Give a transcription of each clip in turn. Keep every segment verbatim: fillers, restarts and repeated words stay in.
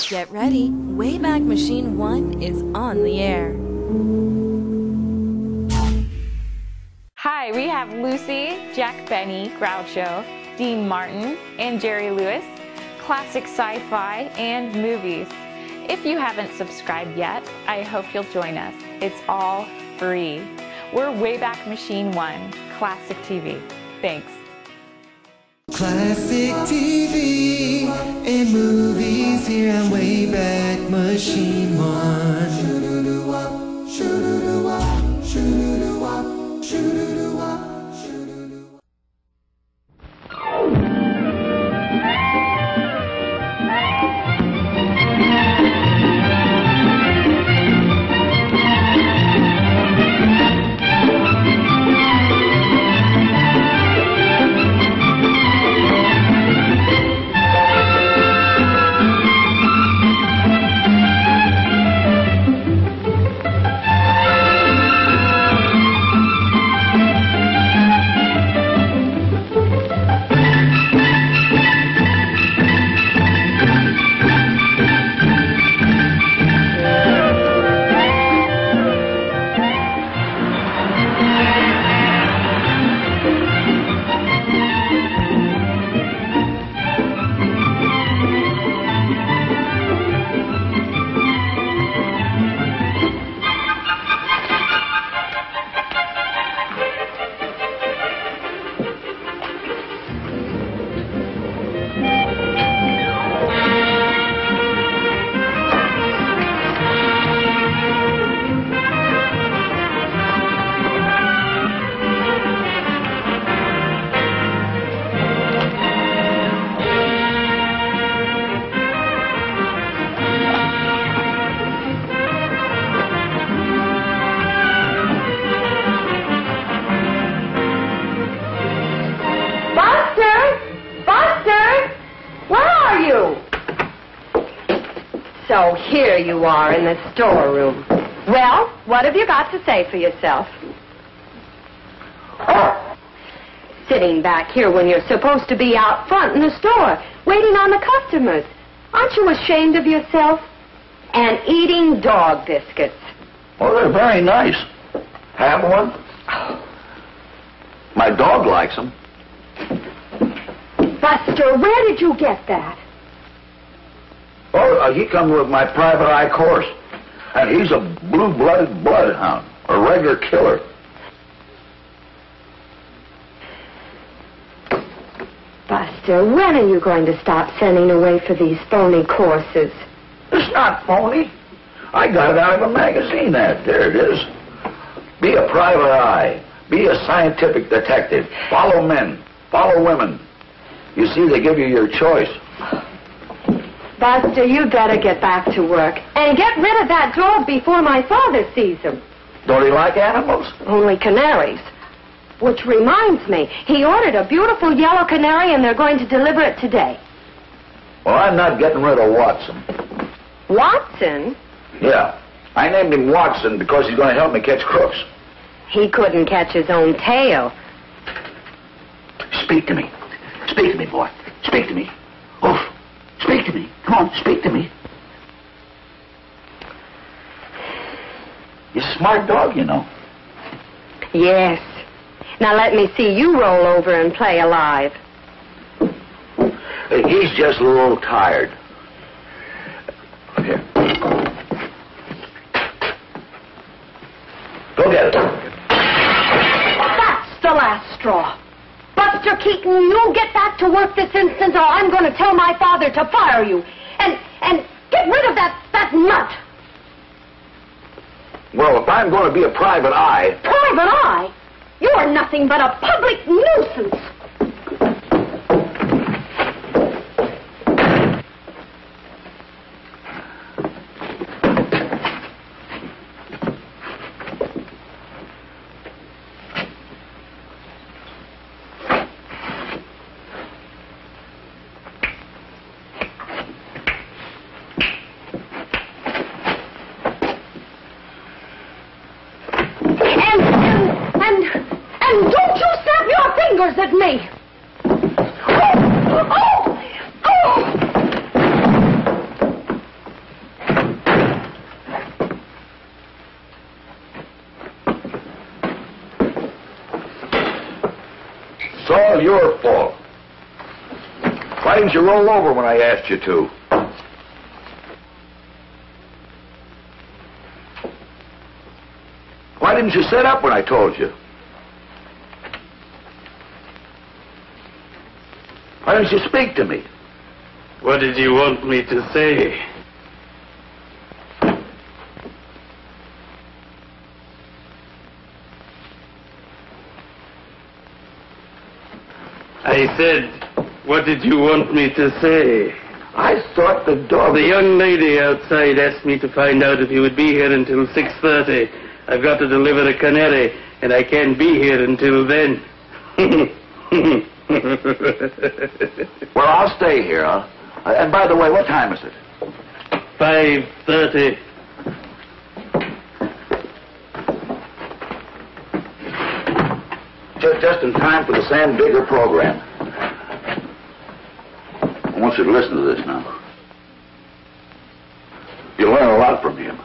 Get ready, Wayback Machine one is on the air. Hi, we have Lucy, Jack Benny, Groucho, Dean Martin, and Jerry Lewis, classic sci-fi, and movies. If you haven't subscribed yet, I hope you'll join us. It's all free. We're Wayback Machine one, Classic T V. Thanks. Classic T V and movies here on Wayback Machine one. Shoo-doo-doo-wop, shoo-doo-doo-wop, shoo-doo-doo-wop, shoo-doo-doo-wop. So here you are in the storeroom. Well, what have you got to say for yourself? Oh, sitting back here when you're supposed to be out front in the store, waiting on the customers. Aren't you ashamed of yourself? And eating dog biscuits. Well, they're very nice. Have one? My dog likes them. Buster, where did you get that? Oh, uh, he comes with my private eye course. And he's a blue-blooded bloodhound, a regular killer. Buster, when are you going to stop sending away for these phony courses? It's not phony. I got it out of a magazine ad. There it is. Be a private eye. Be a scientific detective. Follow men. Follow women. You see, they give you your choice. Buster, you better get back to work. And get rid of that dog before my father sees him. Don't he like animals? Only canaries. Which reminds me, he ordered a beautiful yellow canary and they're going to deliver it today. Well, I'm not getting rid of Watson. Watson? Yeah. I named him Watson because he's going to help me catch crooks. He couldn't catch his own tail. Speak to me. Speak to me, boy. Speak to me. Oof. Speak to me. Come on, speak to me. You're a smart dog, you know. Yes. Now let me see you roll over and play alive. He's just a little tired. Here. Go get it. That's the last straw. Buster Keaton, you get back to work this instant or I'm going to tell my father to fire you. And and get rid of that, that nut. Well, if I'm going to be a private eye... Private eye? You're nothing but a public nuisance. At me. Oh! Oh! Oh! all your fault. Why didn't you roll over when I asked you to? Why didn't you sit up when I told you? Why didn't you speak to me? What did you want me to say? I said, what did you want me to say? I thought the dog... The young lady outside asked me to find out if you would be here until six thirty. I've got to deliver the canary, and I can't be here until then. Well, I'll stay here, huh? Uh, and by the way, what time is it? Five thirty. Just, just in time for the Sam Digger program. I want you to listen to this now. You'll learn a lot from him.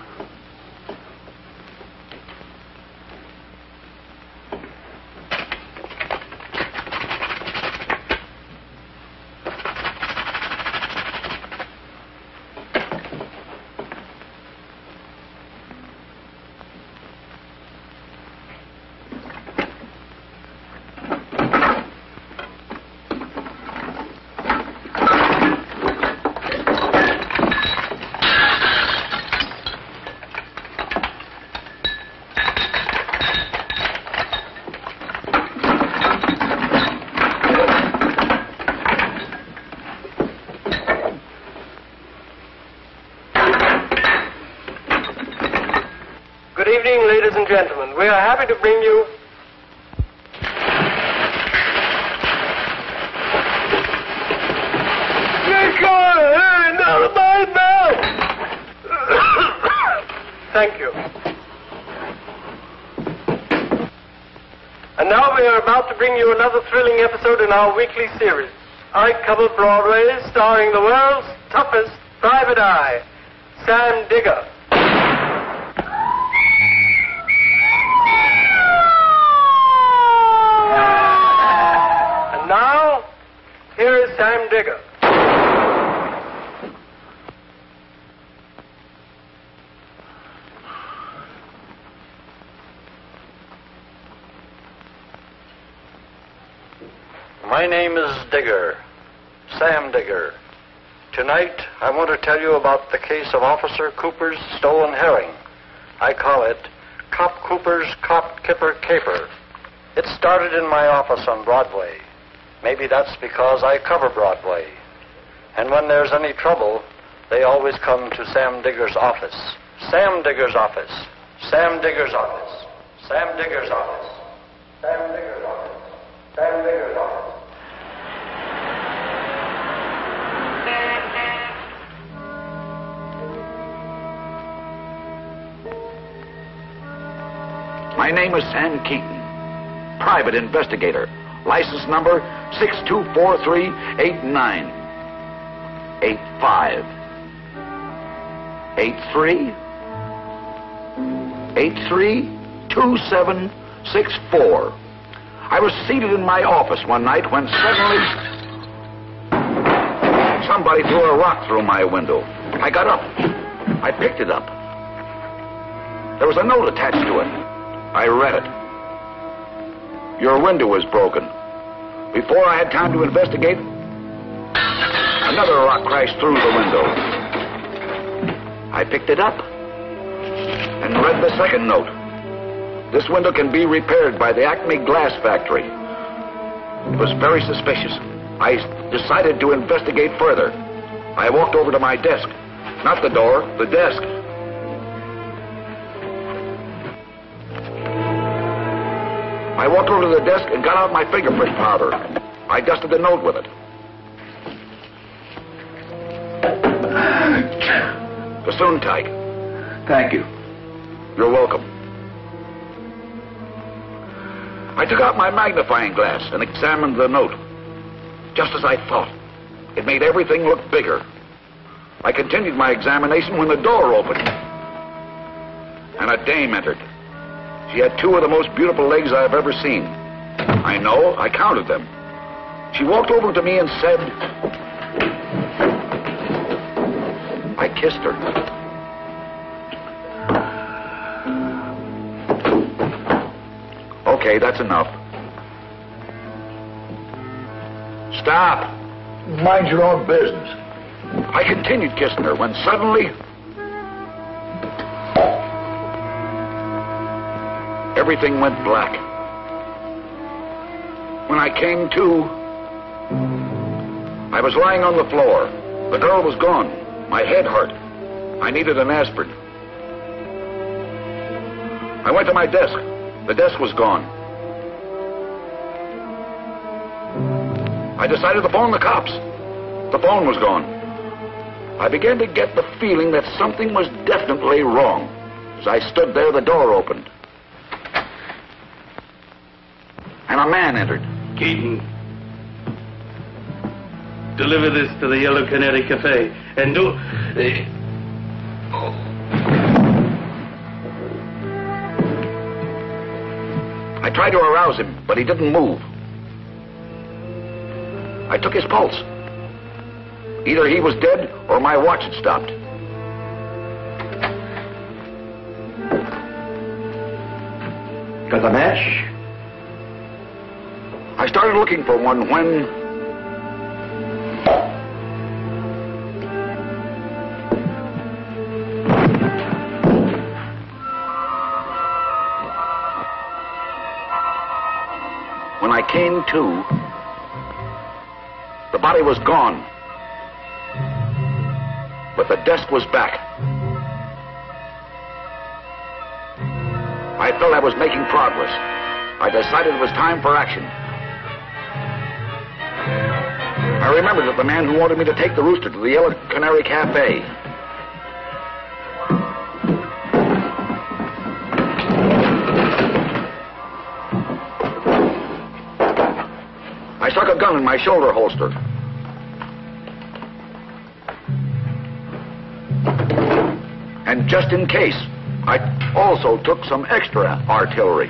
Ladies and gentlemen, we are happy to bring you Thank you. And now we are about to bring you another thrilling episode in our weekly series, I Cover Broadway, starring the world's toughest private eye, Sam Digger. Now, here is Sam Digger. My name is Digger, Sam Digger. Tonight, I want to tell you about the case of Officer Cooper's stolen herring. I call it Cop Cooper's Cop Kipper Caper. It started in my office on Broadway. Maybe that's because I cover Broadway. And when there's any trouble, they always come to Sam Digger's office. Sam Digger's office. Sam Digger's office. Sam Digger's office. Sam Digger's office. Sam Digger's office. My name is Sam Keaton, private investigator. License number six two four three eight nine eight five eight three eight three two seven six four. I was seated in my office one night when suddenly somebody threw a rock through my window. I got up. I picked it up. There was a note attached to it. I read it. Your window was broken. Before I had time to investigate, another rock crashed through the window. I picked it up and read the second note. This window can be repaired by the Acme Glass Factory. It was very suspicious. I decided to investigate further. I walked over to my desk. Not the door, the desk. I walked over to the desk and got out my fingerprint powder. I dusted the note with it. Gesundheit. Thank you. You're welcome. I took out my magnifying glass and examined the note. Just as I thought. It made everything look bigger. I continued my examination when the door opened. And a dame entered. She had two of the most beautiful legs I've ever seen. I know, I counted them. She walked over to me and said, I kissed her. Okay, that's enough. Stop. Mind your own business. I continued kissing her when suddenly everything went black. When I came to, I was lying on the floor. The girl was gone. My head hurt. I needed an aspirin. I went to my desk. The desk was gone. I decided to phone the cops. The phone was gone. I began to get the feeling that something was definitely wrong. As I stood there, the door opened. And a man entered. Keaton, deliver this to the Yellow Canary Cafe, and do... Uh, oh. I tried to arouse him, but he didn't move. I took his pulse. Either he was dead or my watch had stopped. Got the match? I started looking for one when... When I came to, the body was gone, but the desk was back. I felt I was making progress. I decided it was time for action. I remembered that the man who wanted me to take the rooster to the Yellow Canary Cafe. I stuck a gun in my shoulder holster. And just in case, I also took some extra artillery.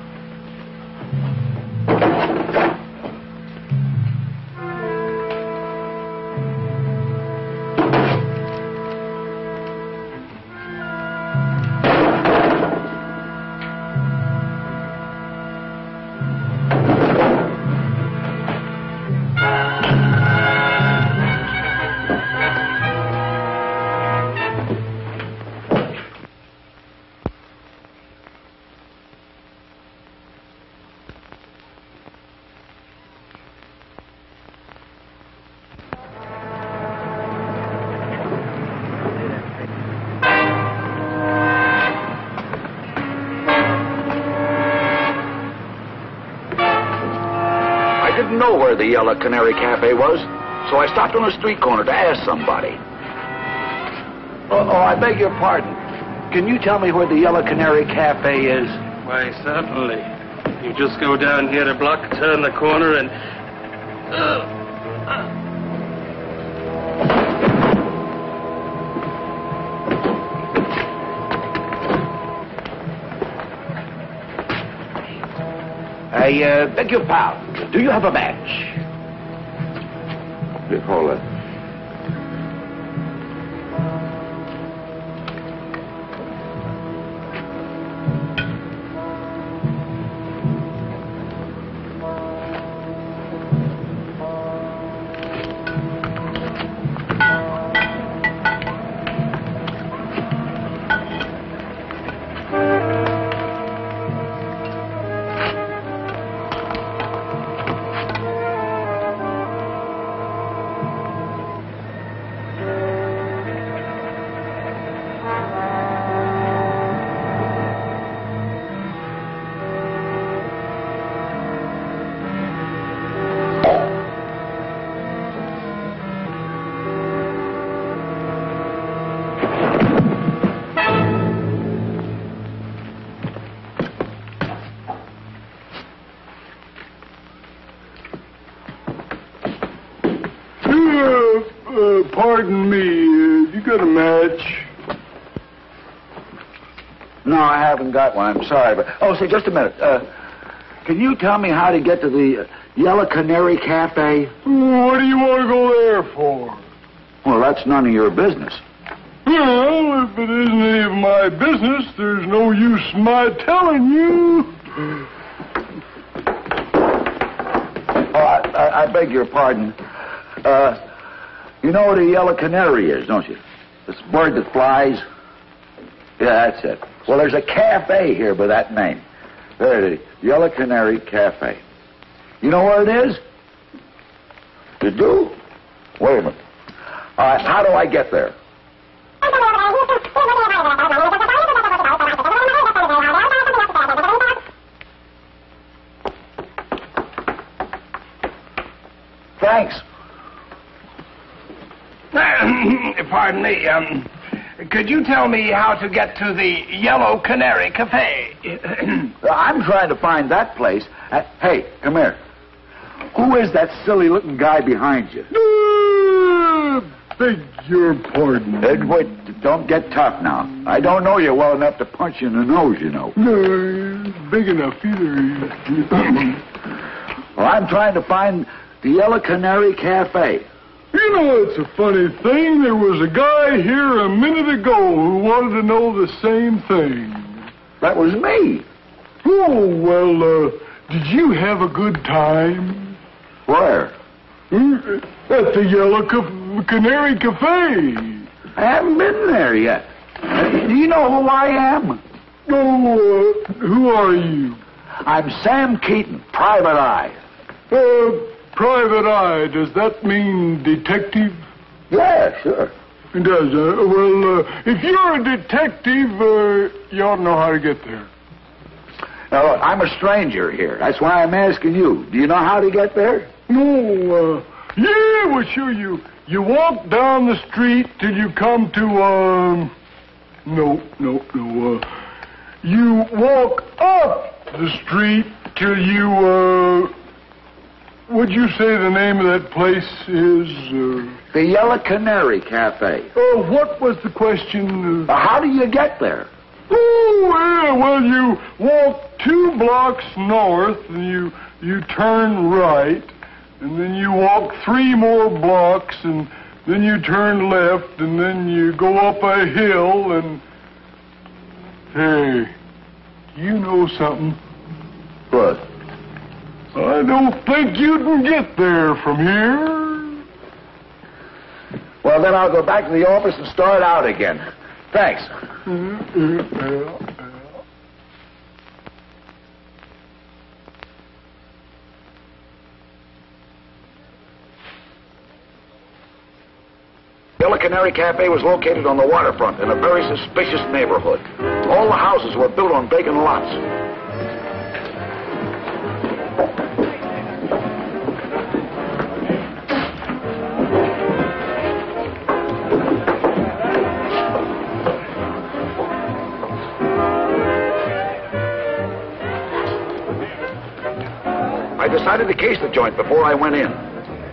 Know where the Yellow Canary Cafe was, so I stopped on a street corner to ask somebody. Oh, oh, I beg your pardon. Can you tell me where the Yellow Canary Cafe is? Why, certainly. You just go down here a block, turn the corner, and... Uh, uh. I uh, beg your pardon. Do you have a match? Hold it. Pardon me, uh, you got a match? No, I haven't got one. I'm sorry, but... Oh, say, just a minute. Uh, can you tell me how to get to the uh, Yellow Canary Cafe? What do you want to go there for? Well, that's none of your business. Well, if it isn't any of my business, there's no use in my telling you. Oh, I, I, I beg your pardon. Uh, you know what a yellow canary is, don't you? This bird that flies. Yeah, that's it. Well, there's a cafe here by that name. There it is. Yellow Canary Cafe. You know where it is? You do? Wait a minute. All right, how do I get there? Thanks. Pardon me, um, could you tell me how to get to the Yellow Canary Cafe? I'm trying to find that place. Uh, hey, come here. Who is that silly-looking guy behind you? Uh, beg your pardon. Uh, wait, don't get tough now. I don't know you well enough to punch you in the nose, you know. No, big enough either. Well, I'm trying to find the Yellow Canary Cafe. You know, it's a funny thing. There was a guy here a minute ago who wanted to know the same thing. That was me. Oh, well, uh, did you have a good time? Where? At the Yellow Ca- Canary Cafe. I haven't been there yet. Do you know who I am? Oh, uh, who are you? I'm Sam Keaton, Private Eye. Uh... Private Eye, does that mean detective? Yeah, sure. It does. Uh, well, uh, if you're a detective, uh, you ought to know how to get there. Now, look, I'm a stranger here. That's why I'm asking you. Do you know how to get there? No, uh, yeah, well, sure, you, you walk down the street till you come to, um, no, no, no, uh, you walk up the street till you, uh, would you say the name of that place is, uh... The Yellow Canary Cafe. Oh, what was the question? Uh, how do you get there? Oh, yeah, well, you walk two blocks north, and you, you turn right, and then you walk three more blocks, and then you turn left, and then you go up a hill, and... Hey, you know something? What? I don't think you can get there from here. Well, then I'll go back to the office and start out again. Thanks. Mm-hmm. Yellow Canary Cafe was located on the waterfront in a very suspicious neighborhood. All the houses were built on vacant lots. I decided to case the joint before I went in.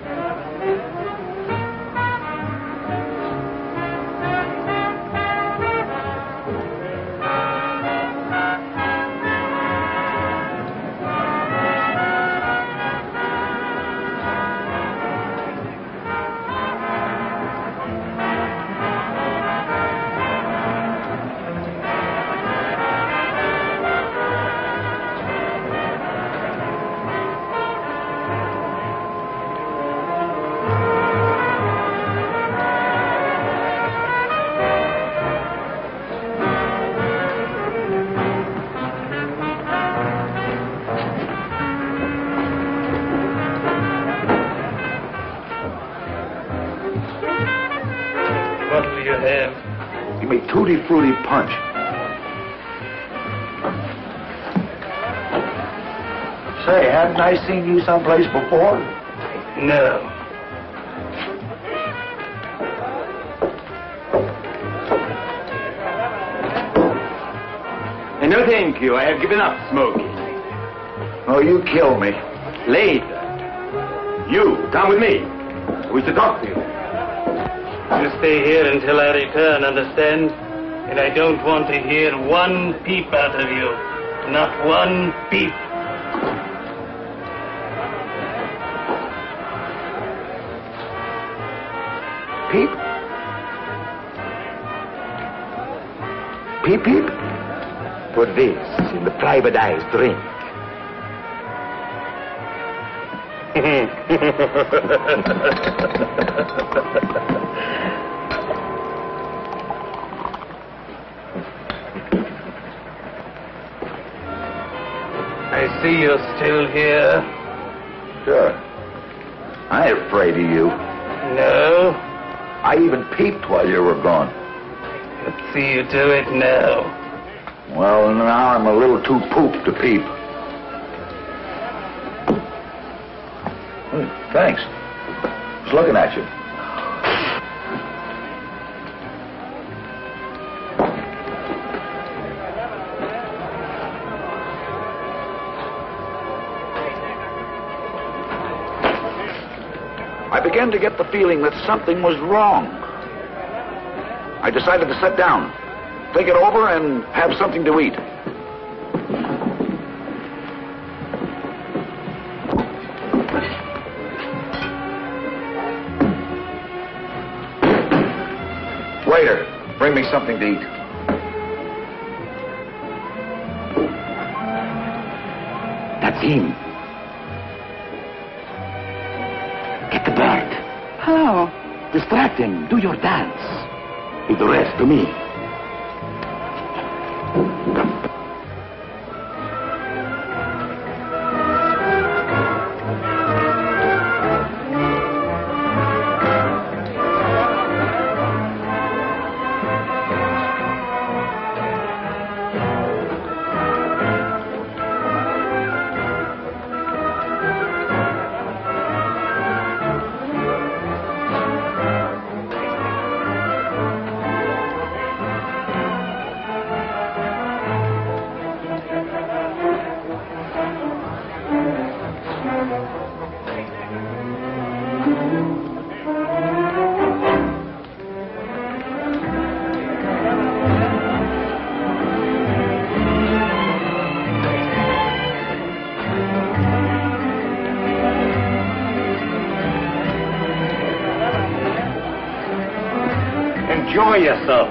Give me Tutti Frutti Punch. Say, haven't I seen you someplace before? No. No, thank you. I have given up smoking. Oh, you kill me. Later. You, come with me. I wish to talk to you. You stay here until I return, understand? And I don't want to hear one peep out of you. Not one peep. Peep? Peep, peep? Put this in the private eye's drink. I see you're still here. Sure. I ain't afraid of you. No? I even peeped while you were gone. Let's see you do it now. Well, now I'm a little too pooped to peep. Hmm, thanks. Just looking at you. I began to get the feeling that something was wrong. I decided to sit down, think it over, and have something to eat. Waiter, bring me something to eat. That's him. Get the bird. Hello. Distract him. Do your dance. Leave the rest to me. Enjoy yourself.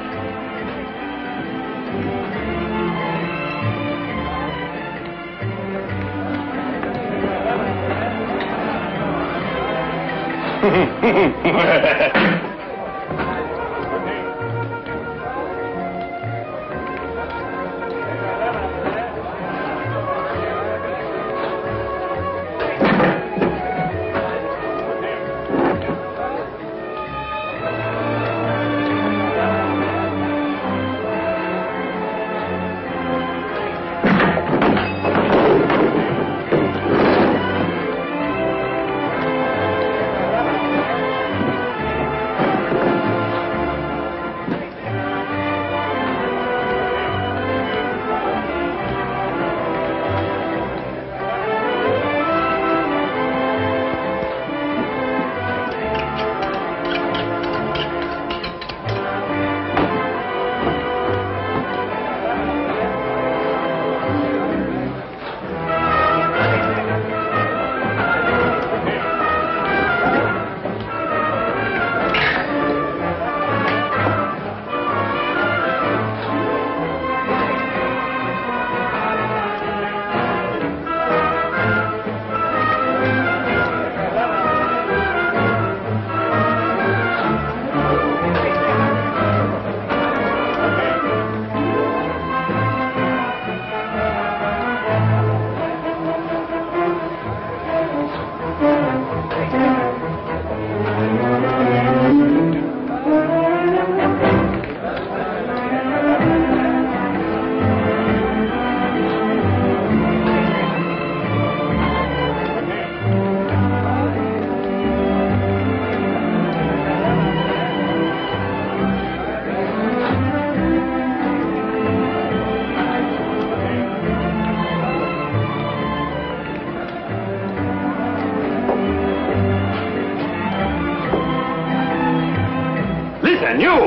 Listen, you!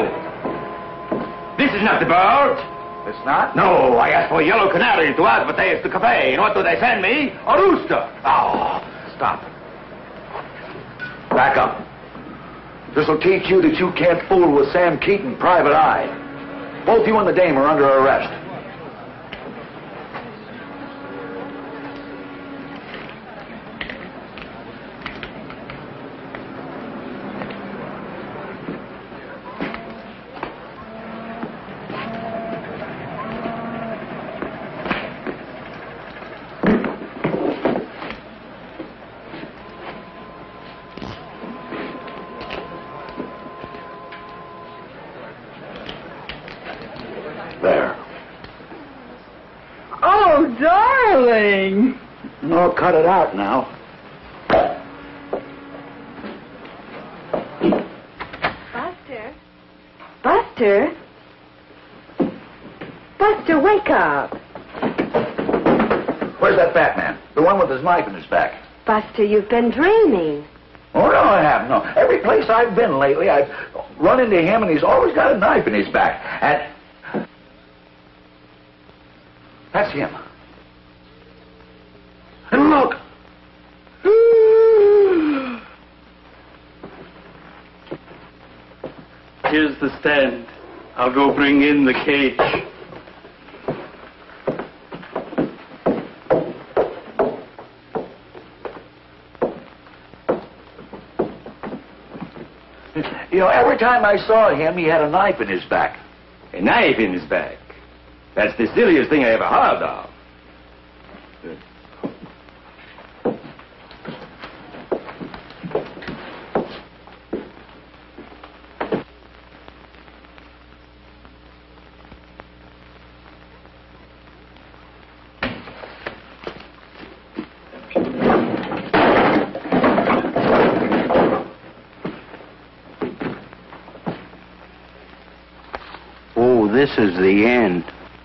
This is not the bird. It's not? No, I asked for a yellow canary to advertise the cafe. And what do they send me? A rooster. Oh, stop. Back up. This'll teach you that you can't fool with Sam Keaton, Private Eye. Both you and the dame are under arrest. There. Oh, darling! No, cut it out now. Buster? Buster? Buster, wake up. Where's that fat man? The one with his knife in his back. Buster, you've been dreaming. Oh, no, I haven't. No. Every place I've been lately, I've run into him, and he's always got a knife in his back. And... that's him. And look! Here's the stand. I'll go bring in the cage. You know, every time I saw him, he had a knife in his back. A knife in his back? That's the silliest thing I ever heard of. Oh, this is the end.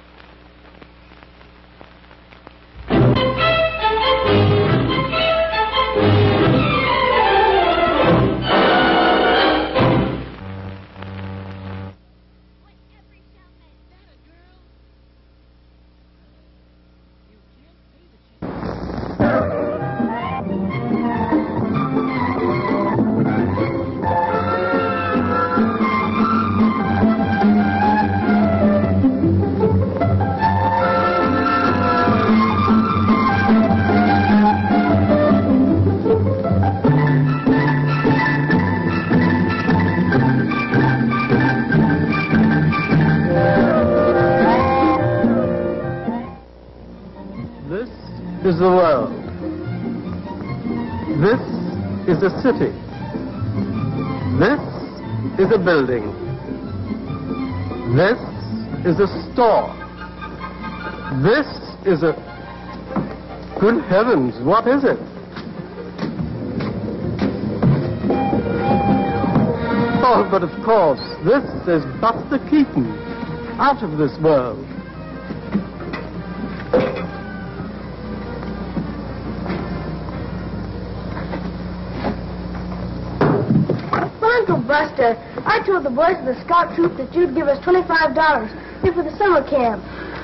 Is the world. This is a city. This is a building. This is a store. This is a... Good heavens, what is it? Oh, but of course, this is Buster Keaton, out of this world. Uncle Buster, I told the boys of the scout troop that you'd give us twenty-five dollars here for the summer camp.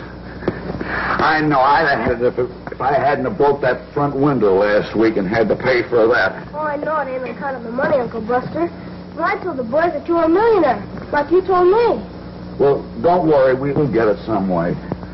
I know. I'd have had it if, it, if I hadn't have broke that front window last week and had to pay for that. Oh, I know it ain't on account of the money, Uncle Buster. But I told the boys that you were a millionaire, like you told me. Well, don't worry. We'll get it some way.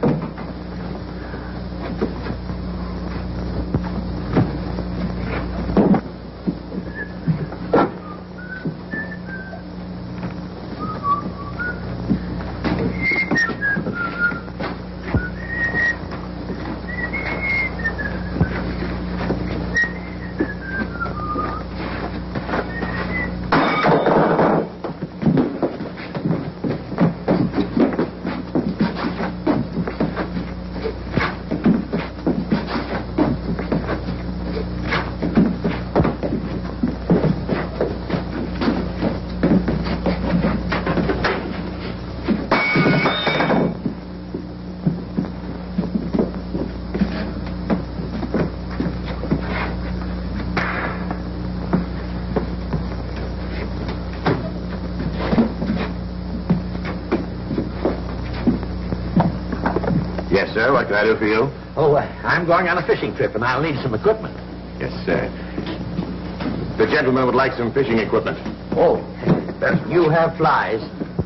Yes, sir. What can I do for you? Oh, uh, I'm going on a fishing trip, and I'll need some equipment. Yes, sir. The gentleman would like some fishing equipment. Oh, Best you have flies.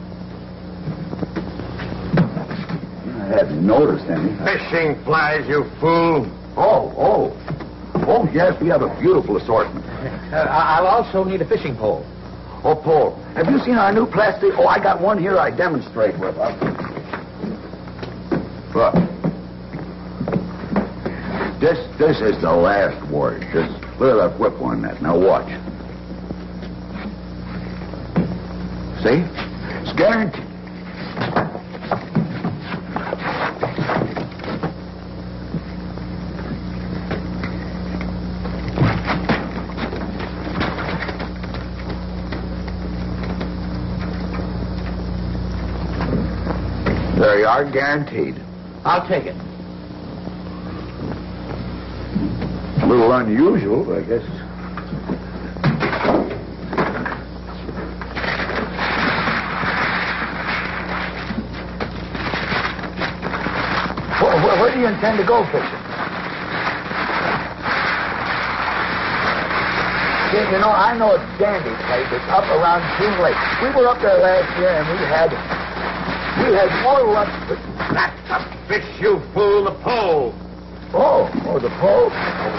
I hadn't noticed any. Fishing flies, you fool. Oh, oh. Oh, yes, we have a beautiful assortment. Uh, I'll also need a fishing pole. Oh, pole. Have you seen our new plastic? Oh, I got one here I demonstrate with. Uh, Look. This, this is the last word. Just look at that whip on that. Now watch. See? It's guaranteed. There you are, guaranteed. I'll take it. A little unusual, but I guess. Where, where, where do you intend to go fishing? See, you know, I know a dandy place. It's up around King Lake. We were up there last year, and we had we had more luck. With... Not the fish, you fool, the pole. Oh, oh, the pole.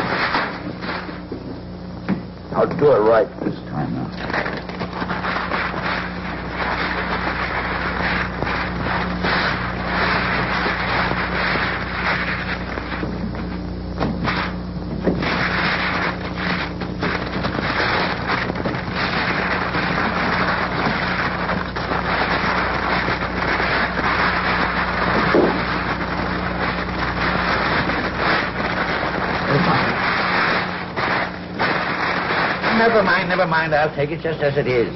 I'll do it right this time now. Never mind, never mind. I'll take it just as it is.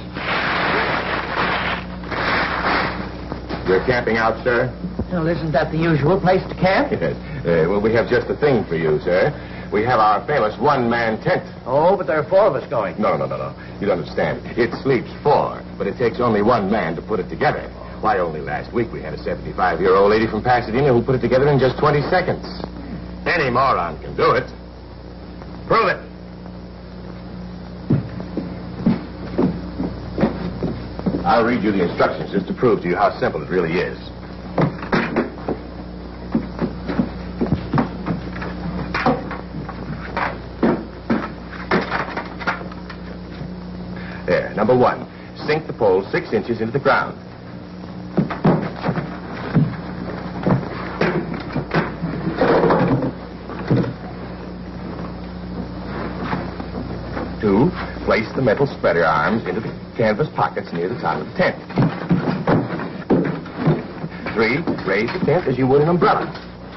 You're camping out, sir? Well, isn't that the usual place to camp? Yes. Uh, well, we have just the thing for you, sir. We have our famous one-man tent. Oh, but there are four of us going. No, no, no, no. You don't understand. It sleeps four, but it takes only one man to put it together. Why, only last week we had a seventy-five-year-old lady from Pasadena who put it together in just twenty seconds. Any moron can do it. Prove it. I'll read you the instructions just to prove to you how simple it really is. There, number one, sink the pole six inches into the ground. Two, place the metal spreader arms into the canvas pockets near the top of the tent. Three, raise the tent as you would an umbrella.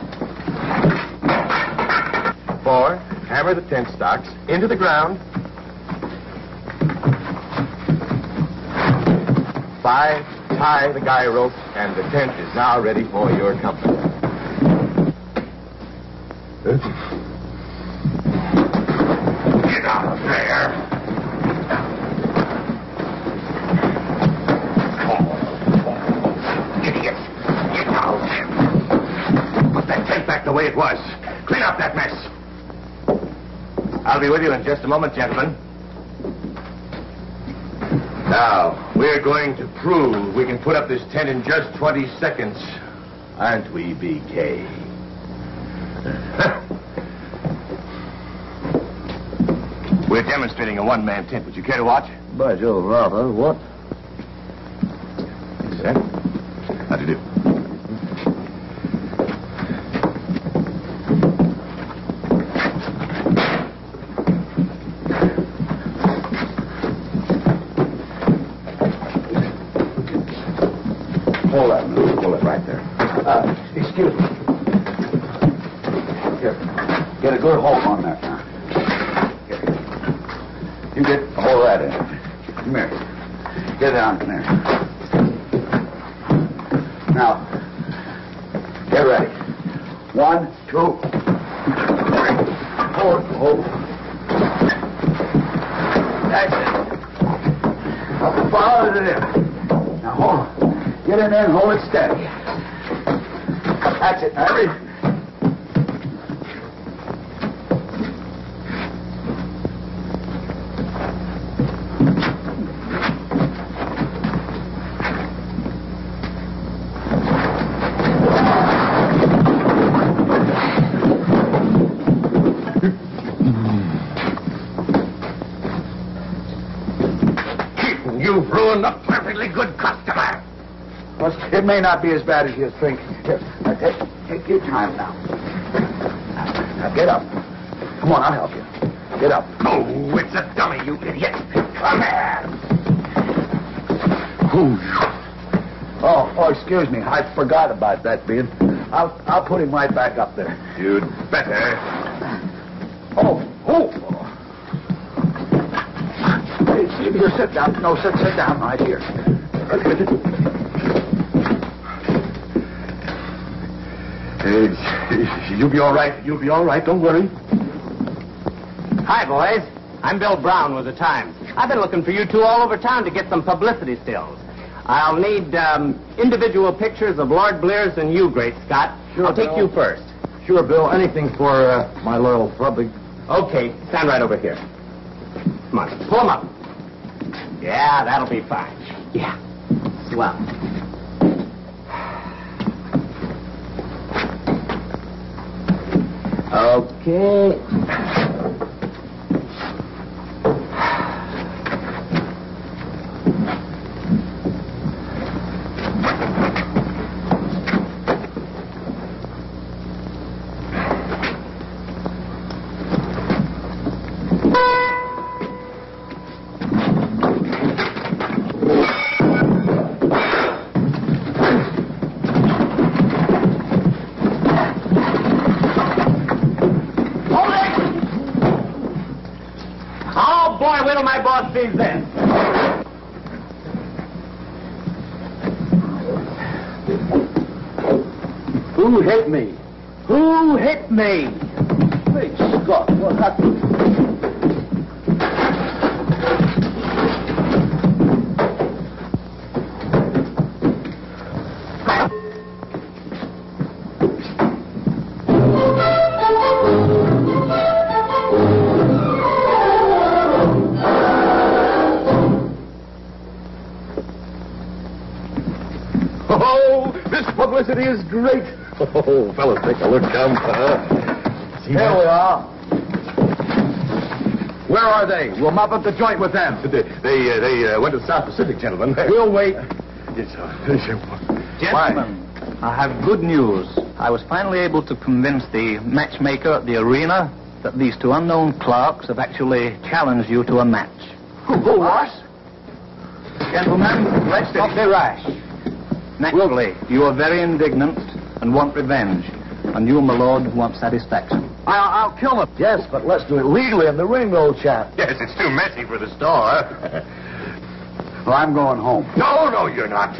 Four, hammer the tent stocks into the ground. Five, tie the guy rope, and the tent is now ready for your company. Get out of there. The way it was. Clean up that mess. I'll be with you in just a moment, gentlemen. Now, we're going to prove we can put up this tent in just twenty seconds. Aren't we, B K? We're demonstrating a one-man tent. Would you care to watch? By Jove, rather. What? Sir? How do you do? Hold that, hold it right there. Uh, excuse me. Here, get a good hold on that now. Here. You get hold that in. Come here. Get down there. Now, get ready. One, two, three, four, hold. That's it. Up as far as it is. Now hold on. Get in there and hold it steady. That's it. Hurry. fellas. It may not be as bad as you think. Here, now, take, take your time now. Now, get up. Come on, I'll help you. Get up. Oh, it's a dummy, you idiot. Come here. Oh, oh, excuse me. I forgot about that, Bean. I'll, I'll put him right back up there. You'd better. Oh, oh. Hey, here, sit down. No, sit, sit down right here. Hey, you'll be all right. You'll be all right. Don't worry. Hi, boys. I'm Bill Brown with the Times. I've been looking for you two all over town to get some publicity stills. I'll need um, individual pictures of Lord Blears and you, Great Scott. Sure, I'll take Bill. you first. Sure, Bill. Anything for uh, my loyal public. Okay, stand right over here. Come on, pull 'em up. Yeah, that'll be fine. Yeah, swell. Okay. Sees this. Who hit me? Who hit me? Great Scott, what happened? Publicity is great. Oh, fellas, take a look down. Uh, Here we are. Where are they? We'll mop up the joint with them. They they, uh, they uh, went to the South Pacific, gentlemen. We'll wait. Yes, sir. Gentlemen, I have good news. I was finally able to convince the matchmaker at the arena that these two unknown clerks have actually challenged you to a match. Who was? Gentlemen, let's not be rash. Naturally, you are very indignant and want revenge. And you, my lord, want satisfaction. I'll, I'll kill him. Yes, but let's do it legally in the ring, old chap. Yes, it's too messy for the store. Well, I'm going home. No, no, you're not.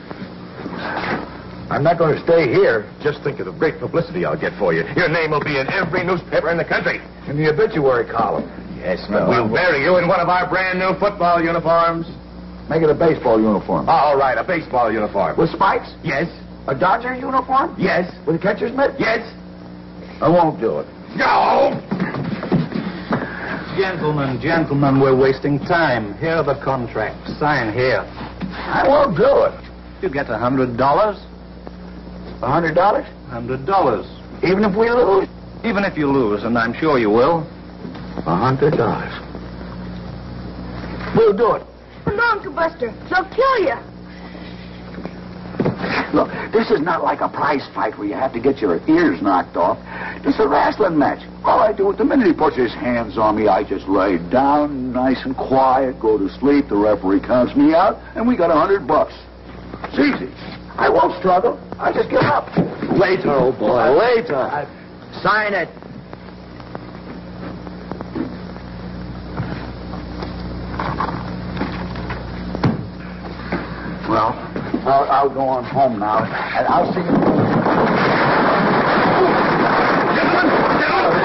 I'm not going to stay here. Just think of the great publicity I'll get for you. Your name will be in every newspaper in the country. In the obituary column. Yes, well, we'll bury you in one of our brand new football uniforms. Make it a baseball uniform. Oh, all right, a baseball uniform. With spikes? Yes. A Dodger uniform? Yes. With a catcher's mitt? Yes. I won't do it. No! Gentlemen, gentlemen, we're wasting time. Here are the contracts. Sign here. I won't do it. You get a hundred dollars. A hundred dollars? Hundred dollars. Even if we lose? Even if you lose, and I'm sure you will. A hundred dollars. We'll do it. No, Uncle Buster. They'll kill you. Look, this is not like a prize fight where you have to get your ears knocked off. It's a wrestling match. All I do is the minute he puts his hands on me, I just lay down, nice and quiet, go to sleep. The referee counts me out, and we got a hundred bucks. It's easy. I won't struggle. I just give up. Later, old boy, I, later. I, Sign it. Well, I'll, I'll go on home now, and I'll see you. Gentlemen, gentlemen!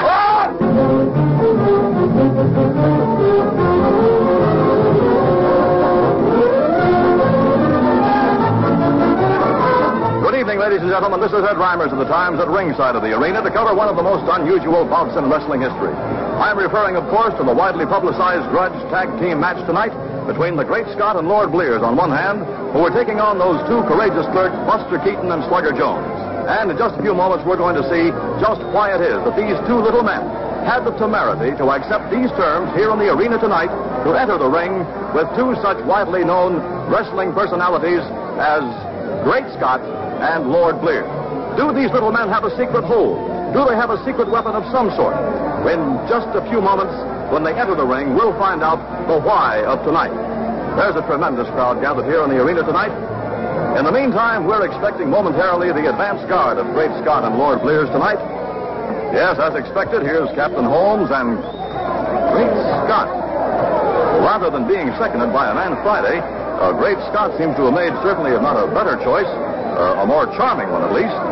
Good evening, ladies and gentlemen. This is Ed Reimers of the Times at ringside of the arena to cover one of the most unusual bouts in wrestling history. I'm referring, of course, to the widely publicized grudge tag team match tonight between the Great Scott and Lord Blears on one hand, who were taking on those two courageous clerks, Buster Keaton and Slugger Jones. And in just a few moments, we're going to see just why it is that these two little men had the temerity to accept these terms here in the arena tonight to enter the ring with two such widely known wrestling personalities as Great Scott, and Lord Blears. Do these little men have a secret hold? Do they have a secret weapon of some sort? In just a few moments, when they enter the ring, we'll find out the why of tonight. There's a tremendous crowd gathered here in the arena tonight. In the meantime, we're expecting momentarily the advance guard of Great Scott and Lord Blears tonight. Yes, as expected, here's Captain Holmes and Great Scott. Rather than being seconded by a man Friday, uh, Great Scott seems to have made certainly, if not a better choice, uh, a more charming one at least.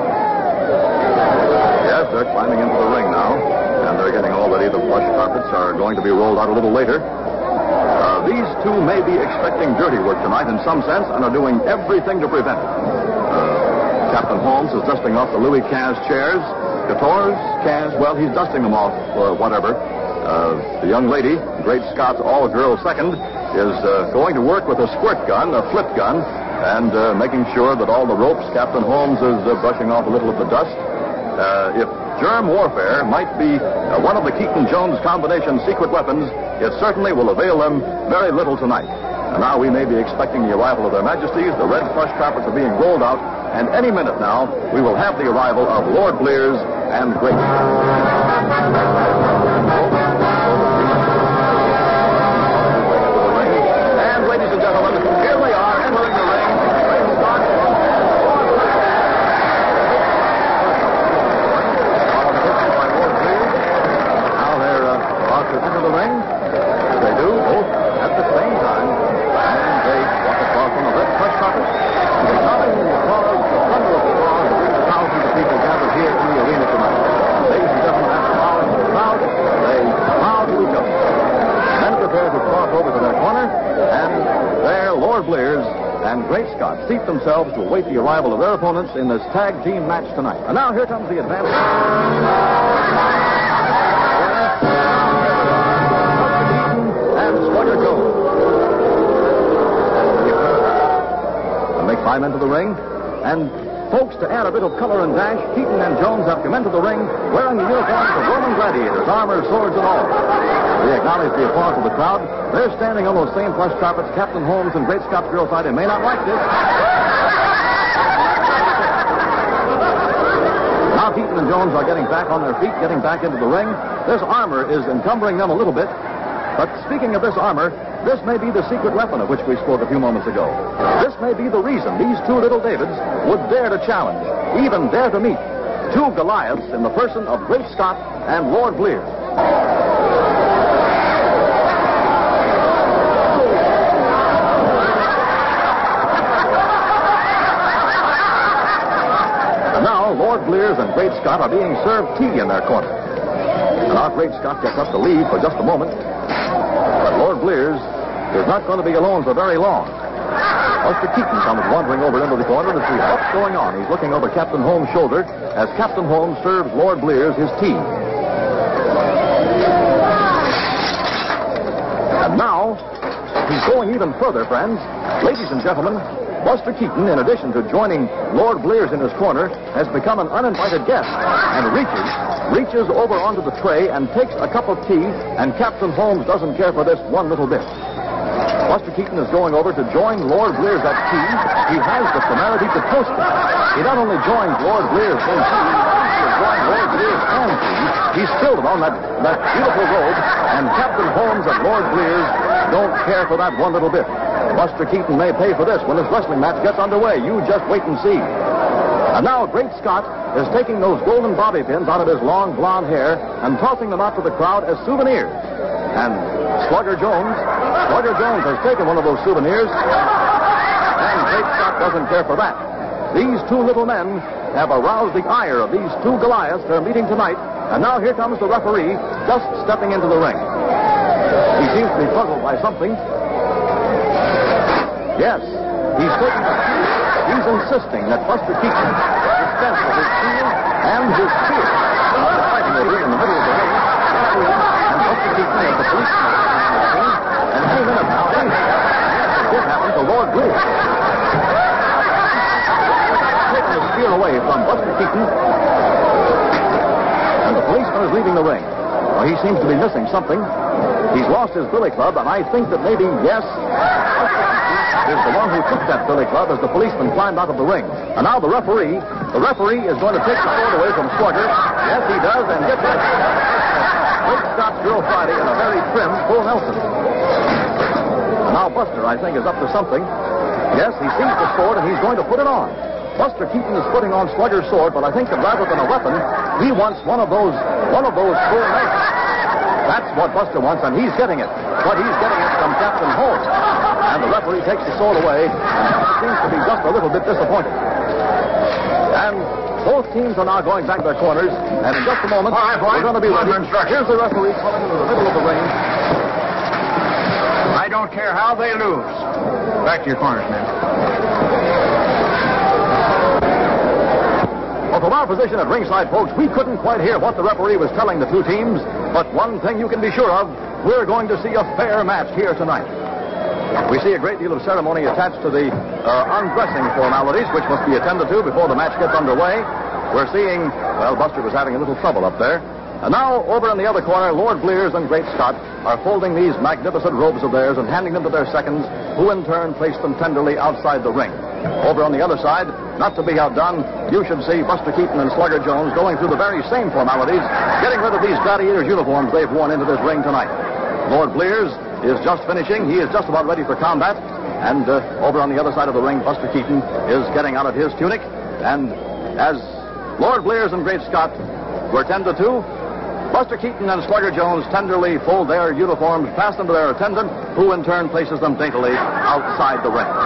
Yes, they're climbing into the ring now, and they're getting all ready. The plush carpets are going to be rolled out a little later. Uh, these two may be expecting dirty work tonight in some sense and are doing everything to prevent it. Uh, Captain Holmes is dusting off the Louis Quinze chairs. Couture's, Quinze, well, he's dusting them off or whatever. Uh, the young lady, Great Scott's all-girl second, is uh, going to work with a squirt gun, a flip gun, and uh, making sure that all the ropes, Captain Holmes is uh, brushing off a little of the dust. Uh, if germ warfare might be uh, one of the Keaton-Jones combination secret weapons, it certainly will avail them very little tonight. And now we may be expecting the arrival of their majesties. The red plush carpets are being rolled out, and any minute now we will have the arrival of Lord Blears and Great And ladies and gentlemen, here they are entering the ring. Great Scott. Now they're uh, about to enter the ring. They do, both at the same time. And they walk across on the red plush carpet. They nothing cause the thunder of applause to reach the thousands of people gathered here in the arena tonight. Ladies and gentlemen, after bowing to the crowd, they bow to each other. Men prepare to cross over to their corner, and there Lord Blears and Great Scott seat themselves to await the arrival of their opponents in this tag team match tonight. And now here comes the advance. Make five men to the ring, and folks, to add a bit of color and dash, Keaton and Jones have come into the ring wearing the uniforms of Roman gladiators, armor, swords, and all. We acknowledge the applause of the crowd. They're standing on those same plush carpets. Captain Holmes and Great Scott's girl side may not like this. Now Keaton and Jones are getting back on their feet, getting back into the ring. This armor is encumbering them a little bit. But speaking of this armor, this may be the secret weapon of which we spoke a few moments ago. This may be the reason these two little Davids would dare to challenge, even dare to meet, two Goliaths in the person of Great Scott and Lord Blears. And now Lord Blears and Great Scott are being served tea in their corner. And our Great Scott gets up to leave for just a moment. But Lord Blears is not going to be alone for very long. Buster Keaton comes wandering over into the corner to see what's going on. He's looking over Captain Holmes' shoulder as Captain Holmes serves Lord Blears his tea. And now, he's going even further, friends. Ladies and gentlemen, Buster Keaton, in addition to joining Lord Blears in his corner, has become an uninvited guest and reaches, reaches over onto the tray and takes a cup of tea, and Captain Holmes doesn't care for this one little bit. Buster Keaton is going over to join Lord Blears at tea. He has the temerity to toast him. He not only joins Lord Blears in tea, he has joined Lord Blears and tea. He's spilled it on that, that beautiful robe, and Captain Holmes and Lord Blears don't care for that one little bit. Buster Keaton may pay for this when his wrestling match gets underway. You just wait and see. And now Great Scott is taking those golden bobby pins out of his long blonde hair and tossing them out to the crowd as souvenirs. And Slugger Jones, Slugger Jones has taken one of those souvenirs, and Great Scott doesn't care for that. These two little men have aroused the ire of these two Goliaths they're meeting tonight, and now here comes the referee just stepping into the ring. He seems to be puzzled by something. Yes, he's taking a He's insisting that Buster Keaton dispense with his shield and his spear. After fighting over in the middle of the ring, and Buster Keaton is the policeman. And any minute now, this happened to Lord Blears. Taking the spear away from Buster Keaton, and the policeman is leaving the ring. Well, he seems to be missing something. He's lost his billy club, and I think that maybe, yes, Buster Keaton is the one who took that billy club as the policeman climbed out of the ring. And now the referee, the referee is going to take the sword away from Slugger. Yes, he does, and get this. Great Scott's Girl Friday in a very trim full Nelson. And now Buster, I think, is up to something. Yes, he sees the sword, and he's going to put it on. Buster Keaton is putting on Slugger's sword, but I think that rather than a weapon, he wants one of those, one of those full knives. That's what Buster wants, and he's getting it. But he's getting it from Captain Holmes. And the referee takes the sword away, and seems to be just a little bit disappointed. And both teams are now going back to their corners, and in just a moment, all right, boys, we're going to be ready. Here's the referee coming into the middle of the ring. I don't care how they lose. Back to your corners, men. Well, from our position at ringside, folks, we couldn't quite hear what the referee was telling the two teams, but one thing you can be sure of, we're going to see a fair match here tonight. We see a great deal of ceremony attached to the uh, undressing formalities, which must be attended to before the match gets underway. We're seeing, well, Buster was having a little trouble up there. And now, over in the other corner, Lord Blears and Great Scott are folding these magnificent robes of theirs and handing them to their seconds, who in turn place them tenderly outside the ring. Over on the other side, not to be outdone, you should see Buster Keaton and Slugger Jones going through the very same formalities, getting rid of these gladiators' uniforms they've worn into this ring tonight. Lord Blears is just finishing. He is just about ready for combat. And uh, over on the other side of the ring, Buster Keaton is getting out of his tunic. And as Lord Blears and Great Scott were tended to, Buster Keaton and Slugger Jones tenderly fold their uniforms, pass them to their attendant, who in turn places them daintily outside the ring.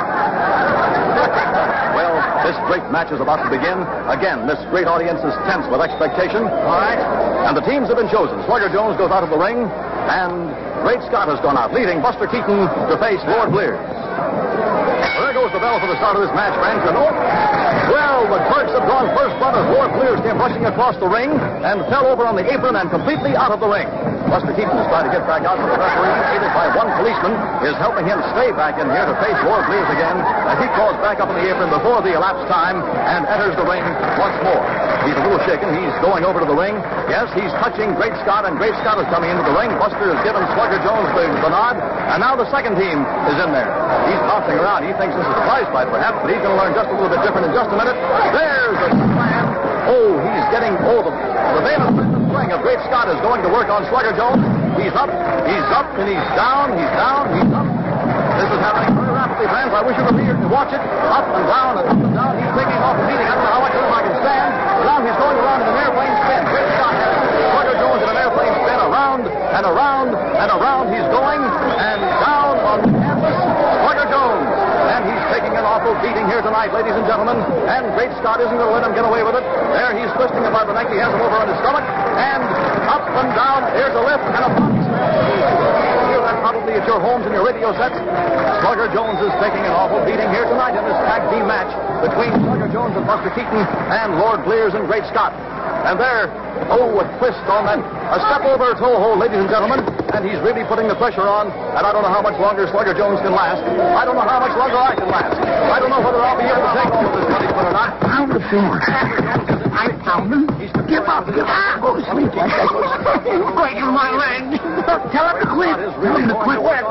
Well, this great match is about to begin. Again, this great audience is tense with expectation. All right. And the teams have been chosen. Slugger Jones goes out of the ring, and Great Scott has gone out, leaving Buster Keaton to face Lord Blears. Well, there goes the bell for the start of this match, friends. And oh, well, the clerks have drawn first blood as Lord Blears came rushing across the ring and fell over on the apron and completely out of the ring. Buster Keaton is trying to get back out, but the referee, aided by one policeman, is helping him stay back in here to face Lord Blears again as he crawls back up on the apron before the elapsed time and enters the ring once more. He's a little shaken. He's going over to the ring. Yes, he's touching Great Scott, and Great Scott is coming into the ring. Buster has given Slugger Jones the, the nod, and now the second team is in there. He's bouncing around. He thinks this is a prize fight, perhaps, but he's going to learn just a little bit different in just a minute. There's a slam. Oh, he's getting, oh, the, the famous swing of Great Scott is going to work on Slugger Jones. He's up, he's up, and he's down, he's down, he's up. This is happening very rapidly, friends. I wish you were here to watch it. Up and down and up and down. He's taking off and beating. I don't know how much room I can stand. Now he's going around in an airplane spin. Great Scott has Slugger Jones in an airplane spin. Around and around and around he's going. And down on the canvas, Slugger Jones. And he's taking an awful beating here tonight, ladies and gentlemen. And Great Scott isn't going to let him get away with it. There he's twisting him by the neck. He has him over on his stomach. And up and down. There's a lift and a body slam. Probably at your homes and your radio sets. Slugger Jones is taking an awful beating here tonight in this tag team match between Slugger Jones and Buster Keaton and Lord Blears and Great Scott. And there, oh, a twist on that, a step over toe hold, ladies and gentlemen, and he's really putting the pressure on, and I don't know how much longer Slugger Jones can last. I don't know how much longer I can last. I don't know whether I'll be able to take all of this punishment or not. Pound the floor. I found him. Give up. Give up. Go to sleep. Breaking my leg. Tell him to quit. Tell him to quit. Where?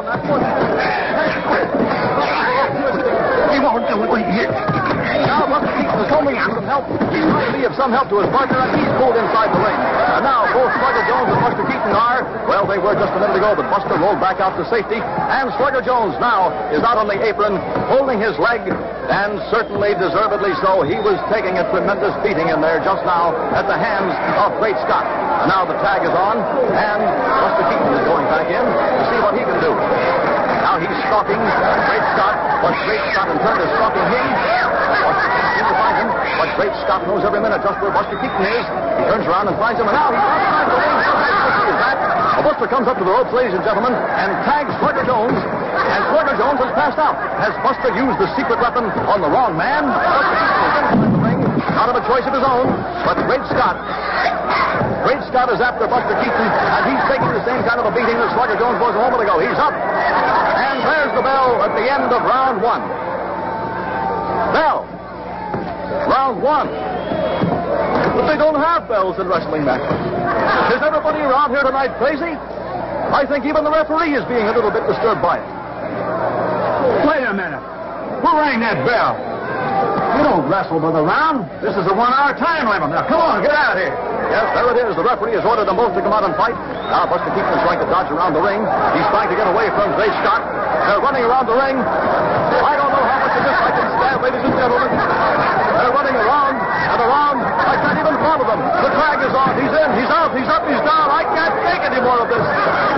He won't do it. Now, Buster Keaton is holding some help. He's trying to be of some help to his partner, and he's pulled inside the ring. And now, both Slugger Jones and Buster Keaton are, well, they were just a minute ago, but Buster rolled back out to safety. And Slugger Jones now is out on the apron, holding his leg, and certainly deservedly so. He was taking a tremendous beating in there just now at the hands of Great Scott. And now the tag is on, and Buster Keaton is going back in to see what he can do. Now he's stalking Great Scott, but Great Scott in turn is stalking him. Buster Keaton to find him, but Great Scott knows every minute just where Buster Keaton is. He turns around and finds him, and now he's outside the ring. Is that? Well, Buster comes up to the ropes, ladies and gentlemen, and tags Slugger Jones, and Slugger Jones has passed out. Has Buster used the secret weapon on the wrong man? Buster Keaton is inside the ring, not of a choice of his own, but Great Scott. Great Scott is after Buster Keaton, and he's taking the same kind of a beating that Slugger Jones was a moment ago. He's up, and there's the bell at the end of round one. Bell. Round one. But they don't have bells in wrestling matches. Is everybody around here tonight crazy? I think even the referee is being a little bit disturbed by it. Wait a minute. Who rang that bell? You don't wrestle with a round. This is a one-hour time limit. Now, come on, get out of here. Yes, there it is. The referee has ordered them both to come out and fight. Now Buster Keaton is trying to dodge around the ring. He's trying to get away from Zay Scott. They're running around the ring. I don't know how much of this I can stand, ladies and gentlemen. They're running around and around. I can't even follow them. The drag is on. He's in. He's out. He's up. He's down. I can't take any more of this.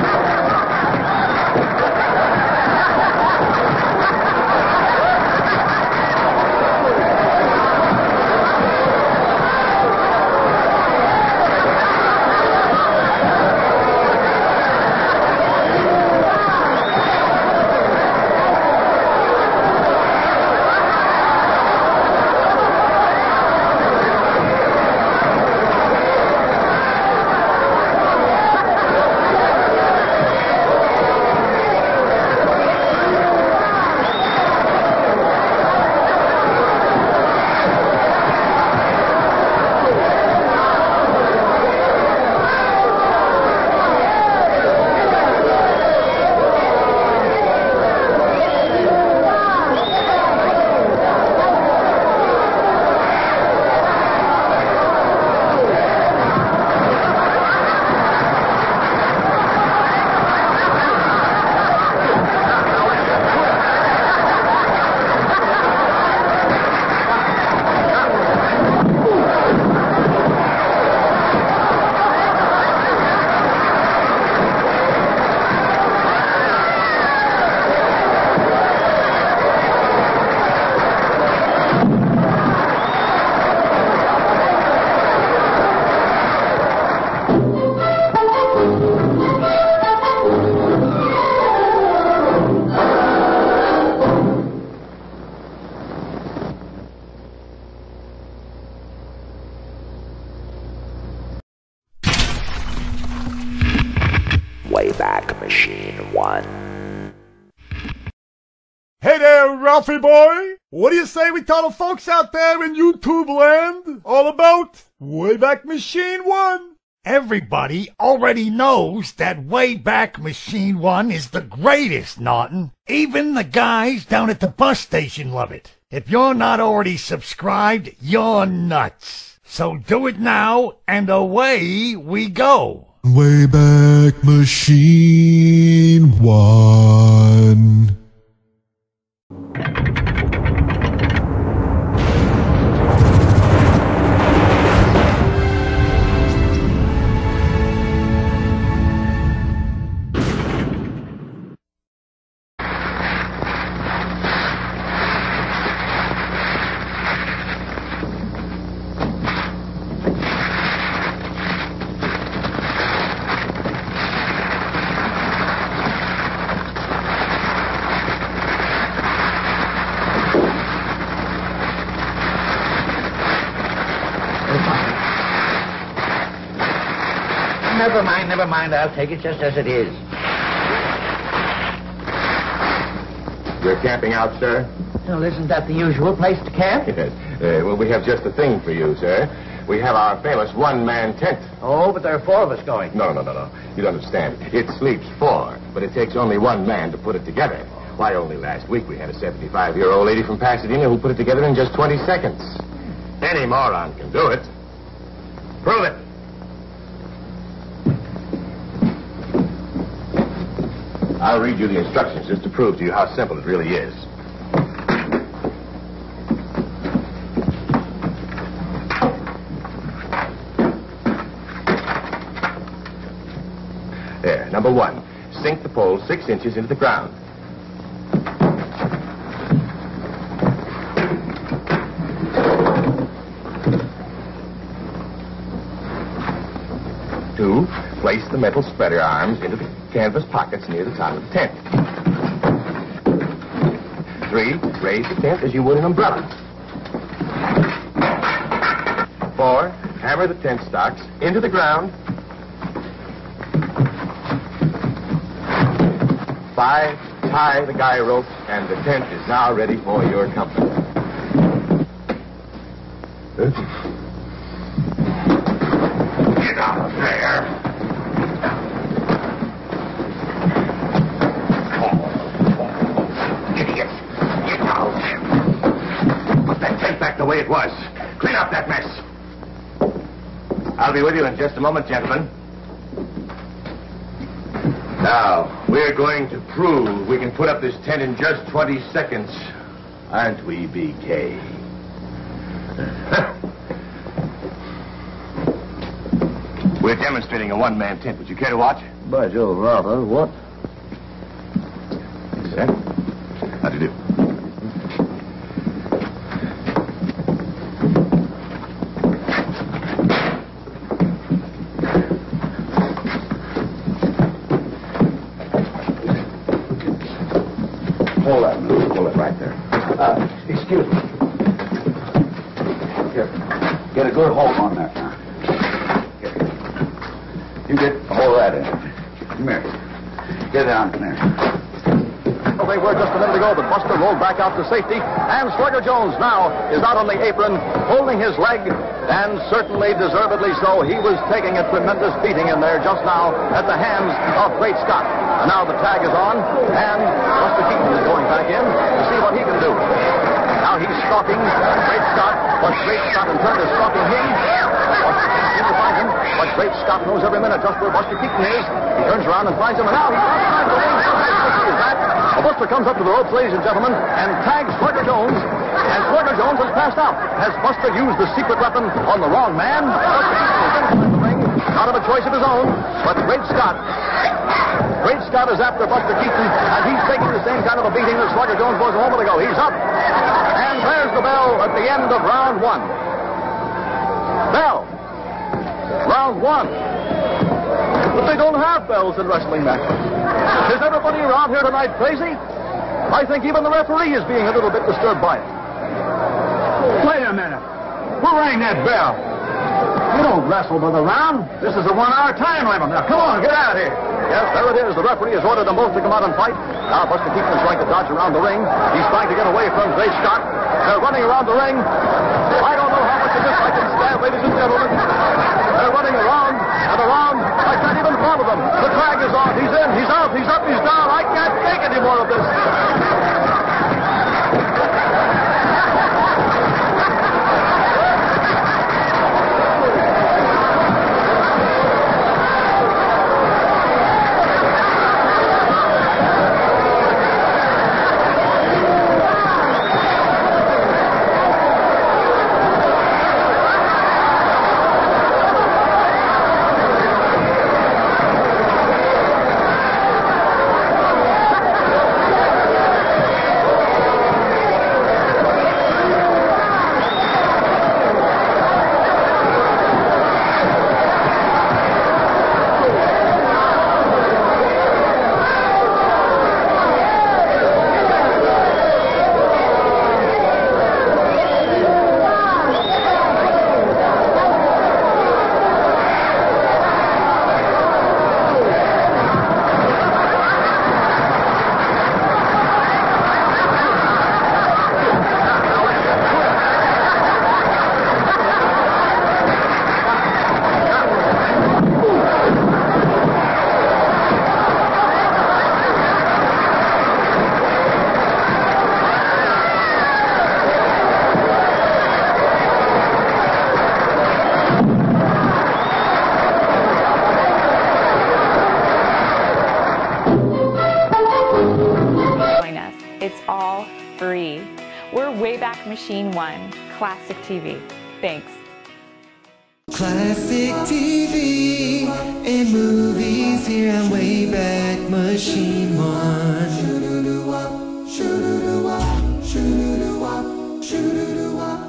Wayback Machine one. Hey there, Ralphie boy! What do you say we tell the folks out there in YouTube land all about Wayback Machine one? Everybody already knows that Wayback Machine one is the greatest, Norton. Even the guys down at the bus station love it. If you're not already subscribed, you're nuts. So do it now, and away we go. Wayback Machine one. Never mind, never mind. I'll take it just as it is. You're camping out, sir? Well, isn't that the usual place to camp? Yes. Uh, well, we have just the thing for you, sir. We have our famous one-man tent. Oh, but there are four of us going. No, no, no, no. You don't understand. It sleeps four, but it takes only one man to put it together. Why, only last week we had a seventy-five-year-old lady from Pasadena who put it together in just twenty seconds. Any moron can do it. Prove it. I'll read you the instructions just to prove to you how simple it really is. There, number one, sink the pole six inches into the ground. Two, place the metal spreader arms into the canvas pockets near the top of the tent. Three, raise the tent as you would an umbrella. Four, hammer the tent stocks into the ground. Five, tie the guy ropes, and the tent is now ready for your company. Get out of there. Idiot. the way it was. Clean up that mess. I'll be with you in just a moment, gentlemen. Now, we're going to prove we can put up this tent in just twenty seconds. Aren't we, B K? We're demonstrating a one-man tent. Would you care to watch? By Jove, rather. What? Sir? How do you do? Hold that, man. Hold it right there. Uh, excuse me. Here. Get a good hold on that now. Here. You get a hold of that in. Come here. Get down there. Well, they were just a minute ago, but Buster rolled back out to safety, and Slugger Jones now is out on the apron, holding his leg, and certainly deservedly so. He was taking a tremendous beating in there just now at the hands of Great Scott. And now the tag is on, and Buster Keaton is going back in to see what he can do. Now he's stalking Great Scott, but Great Scott in turn is stalking him. Buster can't seem to find him, but Great Scott knows every minute just where Buster Keaton is. He turns around and finds him, and now he's outside the ring. Is that? Well, Buster comes up to the ropes, ladies and gentlemen, and tags Slugger Jones, and Slugger Jones has passed out. Has Buster used the secret weapon on the wrong man? Buster Keaton is inside the ring, not of a choice of his own, but Great Scott. Great Scott is after Buster Keaton, and he's taking the same kind of a beating that Slugger Jones was a moment ago. He's up, and there's the bell at the end of round one. Bell. Round one. But they don't have bells in wrestling matches. Is everybody around here tonight crazy? I think even the referee is being a little bit disturbed by it. Wait a minute. Who rang that bell? You don't wrestle by the round. This is a one-hour time limit. Now, come on, get out of here. Yes, there it is. The referee has ordered them both to come out and fight. Now Buster Keaton is trying to dodge around the ring. He's trying to get away from Great Scott. They're running around the ring. I don't know how much of this I can stand, ladies and gentlemen. They're running around and around. I can't even follow them. The tag is on. He's in. He's out. He's up. He's down. I can't take any more of this. Machine One, Classic T V. Thanks. Classic T V and movies here on Wayback Machine One. Shoo-doo-doo-wop, shoo-doo-doo-wop, shoo-doo-doo-wop, shoo-doo-doo-wop.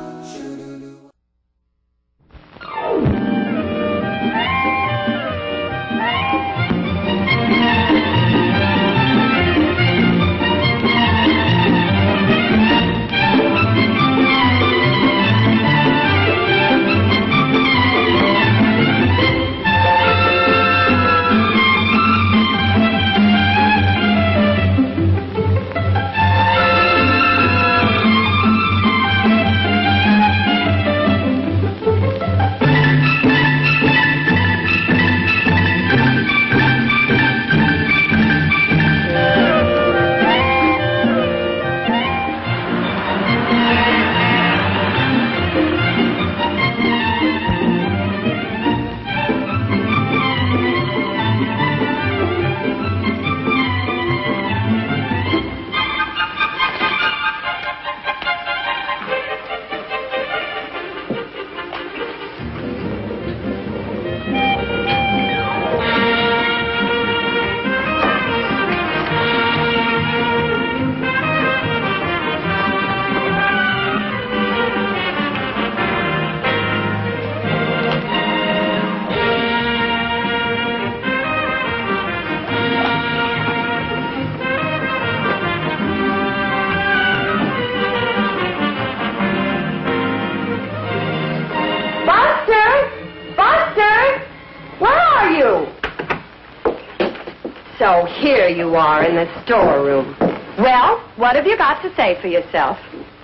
So here you are in the storeroom. Well, what have you got to say for yourself?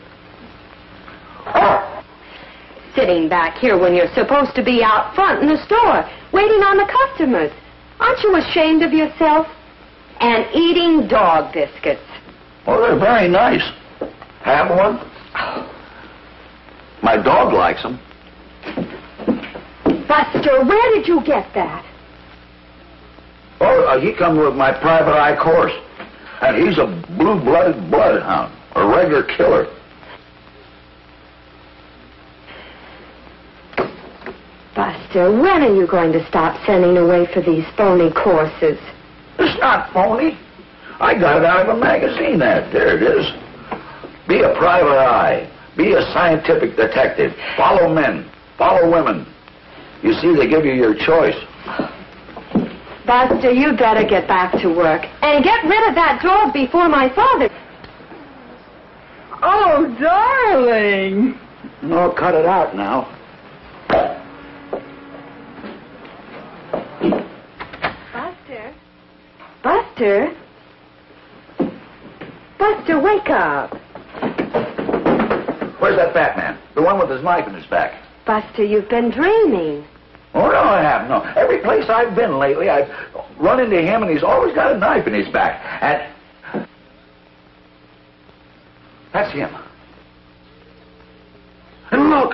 Sitting back here when you're supposed to be out front in the store, waiting on the customers. Aren't you ashamed of yourself? And eating dog biscuits. Well, they're very nice. Have one? My dog likes them. Buster, where did you get that? Oh, uh, he comes with my private eye course. And he's a blue-blooded bloodhound, a regular killer. Buster, when are you going to stop sending away for these phony courses? It's not phony. I got it out of a magazine ad. There it is. Be a private eye. Be a scientific detective. Follow men. Follow women. You see, they give you your choice. Buster, you better get back to work. And get rid of that dog before my father... Oh, darling. No, cut it out now. Buster? Buster? Buster, wake up. Where's that fat man? The one with his knife in his back. Buster, you've been dreaming. Oh, no, I haven't. No. Every place I've been lately, I've run into him, and he's always got a knife in his back. And... that's him. And look!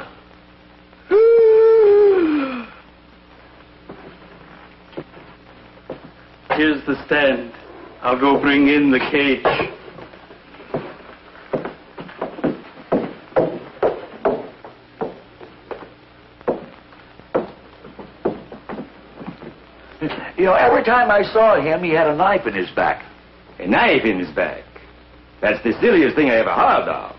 Here's the stand. I'll go bring in the cage. You know, every time I saw him, he had a knife in his back. A knife in his back? That's the silliest thing I ever heard of.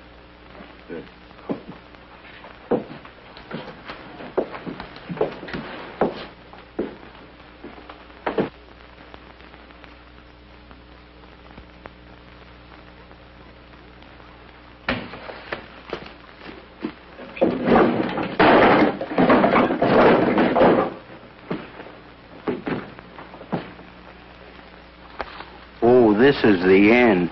This is the end.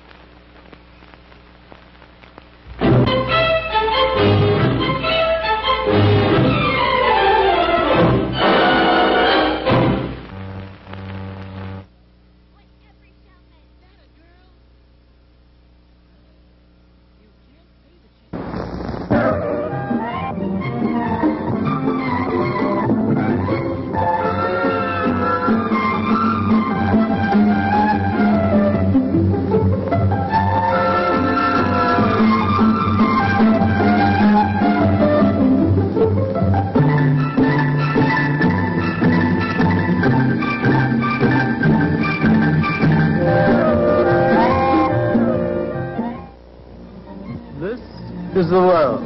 Is the world.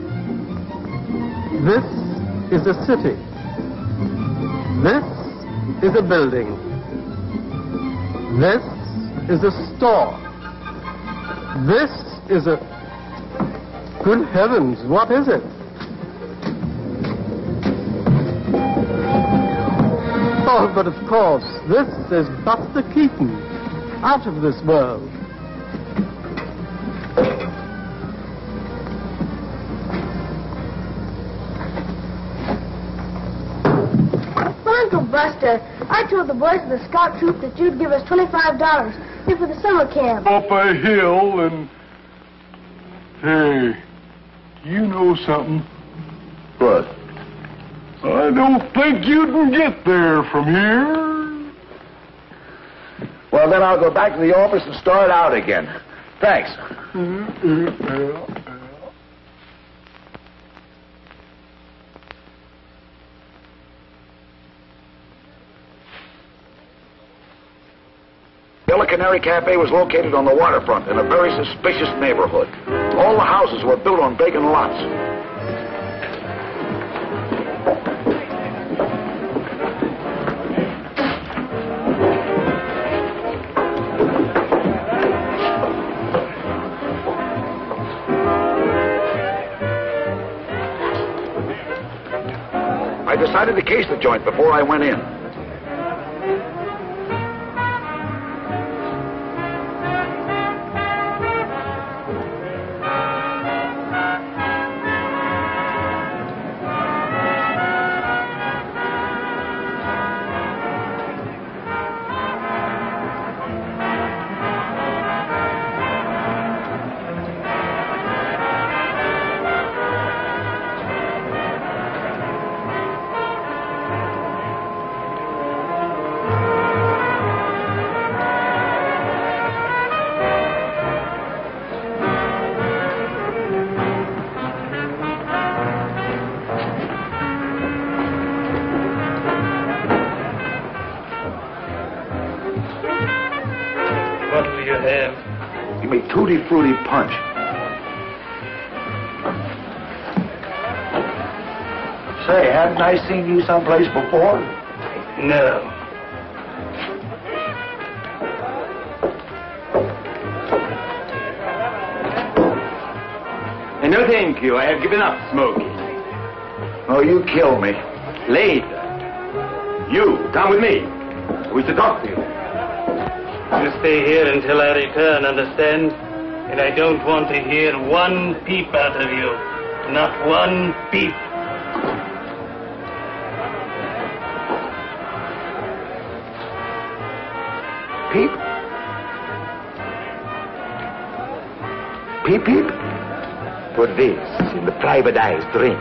This is a city. This is a building. This is a store. This is a... good heavens, what is it? Oh, but of course, this is Buster Keaton, out of this world. Uncle Buster, I told the boys of the scout troop that you'd give us twenty-five dollars here for the summer camp. Up a hill and... Hey, you know something? What? I don't think you can get there from here. Well, then I'll go back to the office and start out again. Thanks. Villa Canary Cafe was located on the waterfront in a very suspicious neighborhood. All the houses were built on vacant lots. I decided to case the joint before I went in. have. Give me Tutti Frutti Punch. Say, hadn't I seen you someplace before? No. No, thank you. I have given up smoking. Oh, you killed me. Later. You, come with me. I wish to talk to you. You stay here until I return, understand? And I don't want to hear one peep out of you. Not one peep. Peep? Peep, peep? Put this in the privatized drink.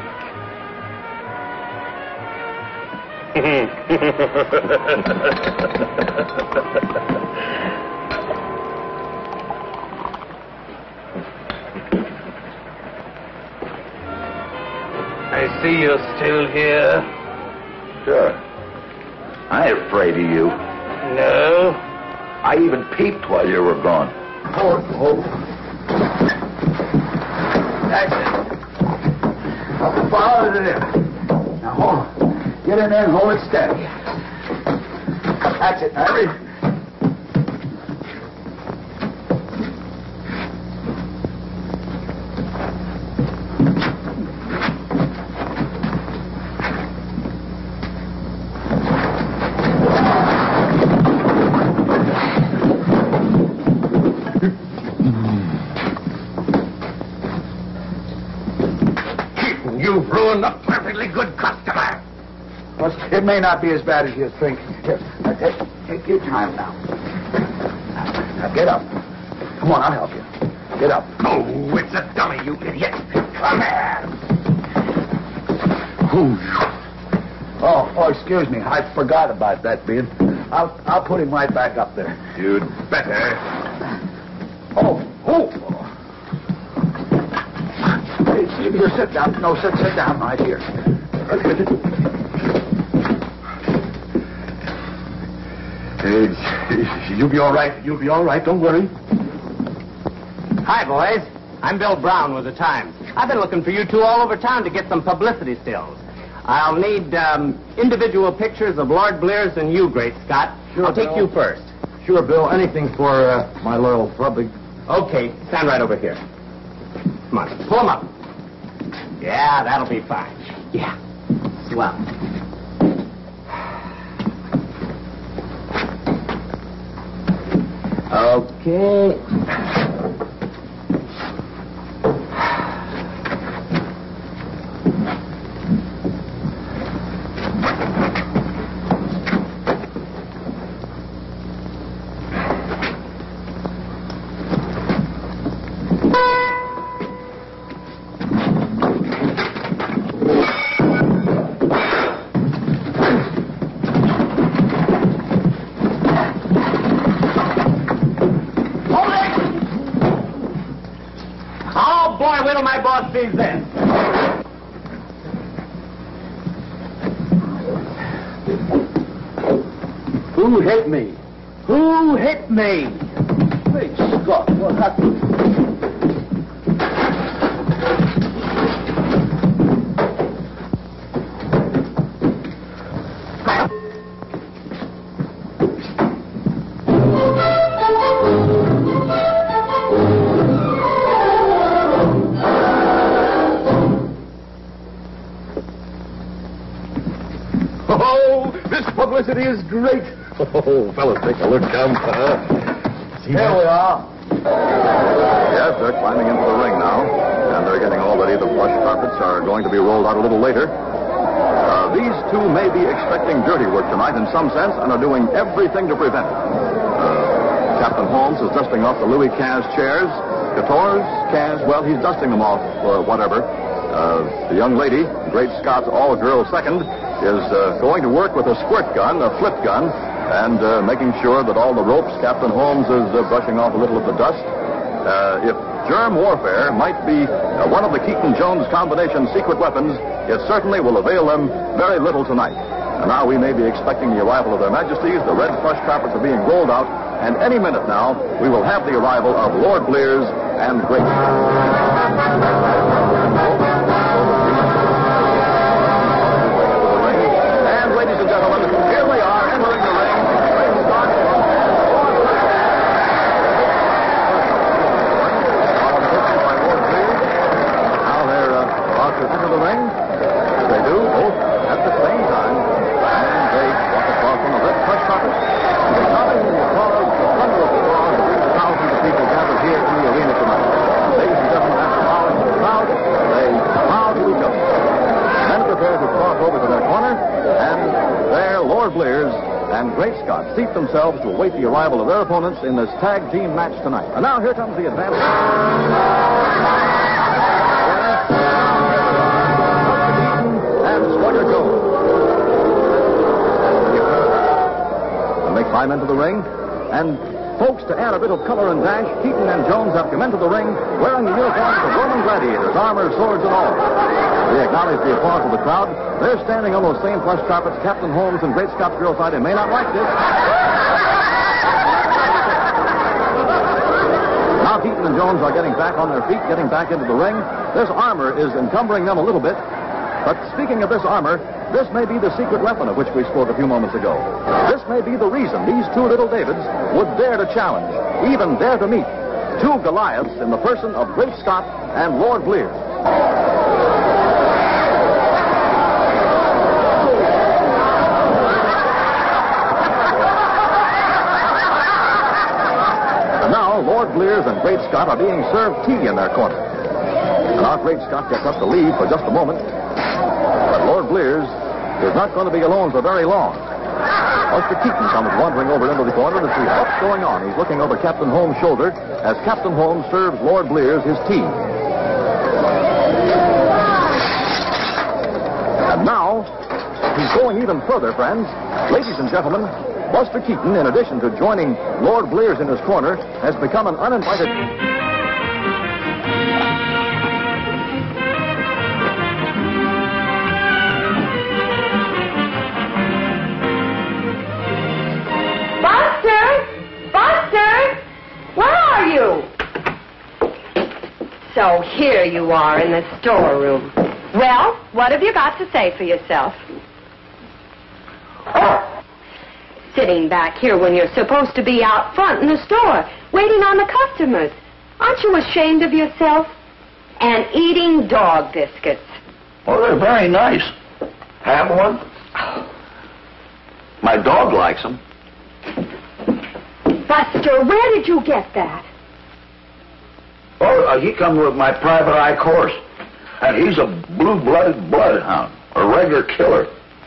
I see you're still here. Sure. I ain't afraid of you. No? I even peeped while you were gone. Oh, oh. That's it. Up farther than there. Now, hold on. Get in there and hold it steady. That's it. Hurry. You've ruined a perfectly good customer. Well, it may not be as bad as you think. Here, now, take, take your time now. now. Now, get up. Come on, I'll help you. Get up. Oh, it's a dummy, you idiot. Come here. Oh, oh, excuse me. I forgot about that, Bean. I'll, I'll put him right back up there. You'd better. Oh, oh. Hey, here, sit down. No, sit, sit down right here. Hey, you'll be all right. You'll be all right. Don't worry. Hi, boys. I'm Bill Brown with the Times. I've been looking for you two all over town to get some publicity stills. I'll need um, individual pictures of Lord Blears and you, Great Scott. Sure, I'll take Bill. you first. Sure, Bill. Anything for uh, my loyal public. Okay, stand right over here. Come on, pull 'em up. Yeah, that'll be fine. Yeah, swell. Okay. Sees this. Who hit me? Who hit me? Great Scott, what happened? Publicity is great. Oh, fellas, take a look. Come. Uh, Here that? we are. Yes, they're climbing into the ring now, and they're getting all ready. The plush carpets are going to be rolled out a little later. Uh, these two may be expecting dirty work tonight in some sense and are doing everything to prevent it. Uh, Captain Holmes is dusting off the Louis Quinze chairs. Couture's, Quinze, well, he's dusting them off or whatever. Uh, the young lady, Great Scott's all-girl second, is uh, going to work with a squirt gun, a flip gun, and uh, making sure that all the ropes, Captain Holmes is uh, brushing off a little of the dust. Uh, if germ warfare might be uh, one of the Keaton-Jones combination secret weapons, it certainly will avail them very little tonight. And now we may be expecting the arrival of their majesties. The red plush carpets are being rolled out, And any minute now, we will have the arrival of Lord Blears and Great And ladies and gentlemen, here they are entering the ring. Now they're uh, about to enter the ring. They do, both at the same time. And they walk across on the red press carpet. The shouting and applause, the thunder of applause that brings thousands of people gathered here in the arena tonight. Ladies and gentlemen, after bowing to the crowd, they bow to each other. Then prepare to cross over to their corner, and there Lord Blears and Great Scott seat themselves to await the arrival of their opponents in this tag team match tonight. And now here comes the advance. They climb into the ring, and folks, to add a bit of color and dash, Keaton and Jones have come into the ring wearing the uniforms of Roman gladiators, armor, swords, and all. They acknowledge the applause of the crowd. They're standing on those same plush carpets. Captain Holmes and Great Scott's girl side may not like this. Now Keaton and Jones are getting back on their feet, getting back into the ring. This armor is encumbering them a little bit. But speaking of this armor, this may be the secret weapon of which we spoke a few moments ago. This may be the reason these two little Davids would dare to challenge, even dare to meet, two Goliaths in the person of Great Scott and Lord Blears. And now, Lord Blears and Great Scott are being served tea in their corner. And our Great Scott gets up to leave for just a moment. But Lord Blears is not going to be alone for very long. Buster Keaton comes wandering over into the corner to see what's going on. He's looking over Captain Holmes' shoulder as Captain Holmes serves Lord Blears his tea. And now, he's going even further, friends. Ladies and gentlemen, Buster Keaton, in addition to joining Lord Blears in his corner, has become an uninvited... So here you are in the storeroom. Well, what have you got to say for yourself? Sitting back here when you're supposed to be out front in the store, waiting on the customers. Aren't you ashamed of yourself? And eating dog biscuits. Well, they're very nice. Have one? My dog likes them. Buster, where did you get that? Oh, uh, he comes with my private eye course. And he's a blue-blooded bloodhound, a regular killer.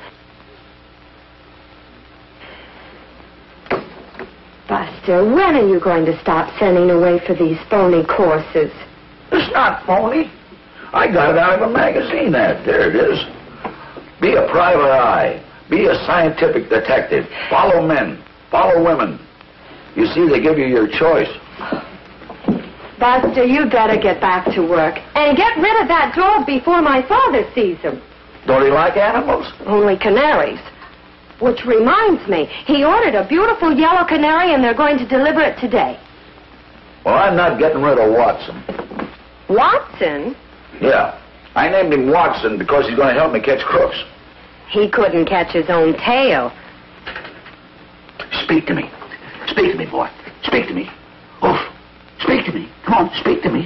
Buster, when are you going to stop sending away for these phony courses? It's not phony. I got it out of a magazine ad. There it is. Be a private eye. Be a scientific detective. Follow men. Follow women. You see, they give you your choice. Buster, you better get back to work. And get rid of that dog before my father sees him. Don't he like animals? Only canaries. Which reminds me, he ordered a beautiful yellow canary and they're going to deliver it today. Well, I'm not getting rid of Watson. Watson? Yeah. I named him Watson because he's going to help me catch crooks. He couldn't catch his own tail. Speak to me. Speak to me, boy. Speak to me. Oof. Speak to me. Come on, speak to me.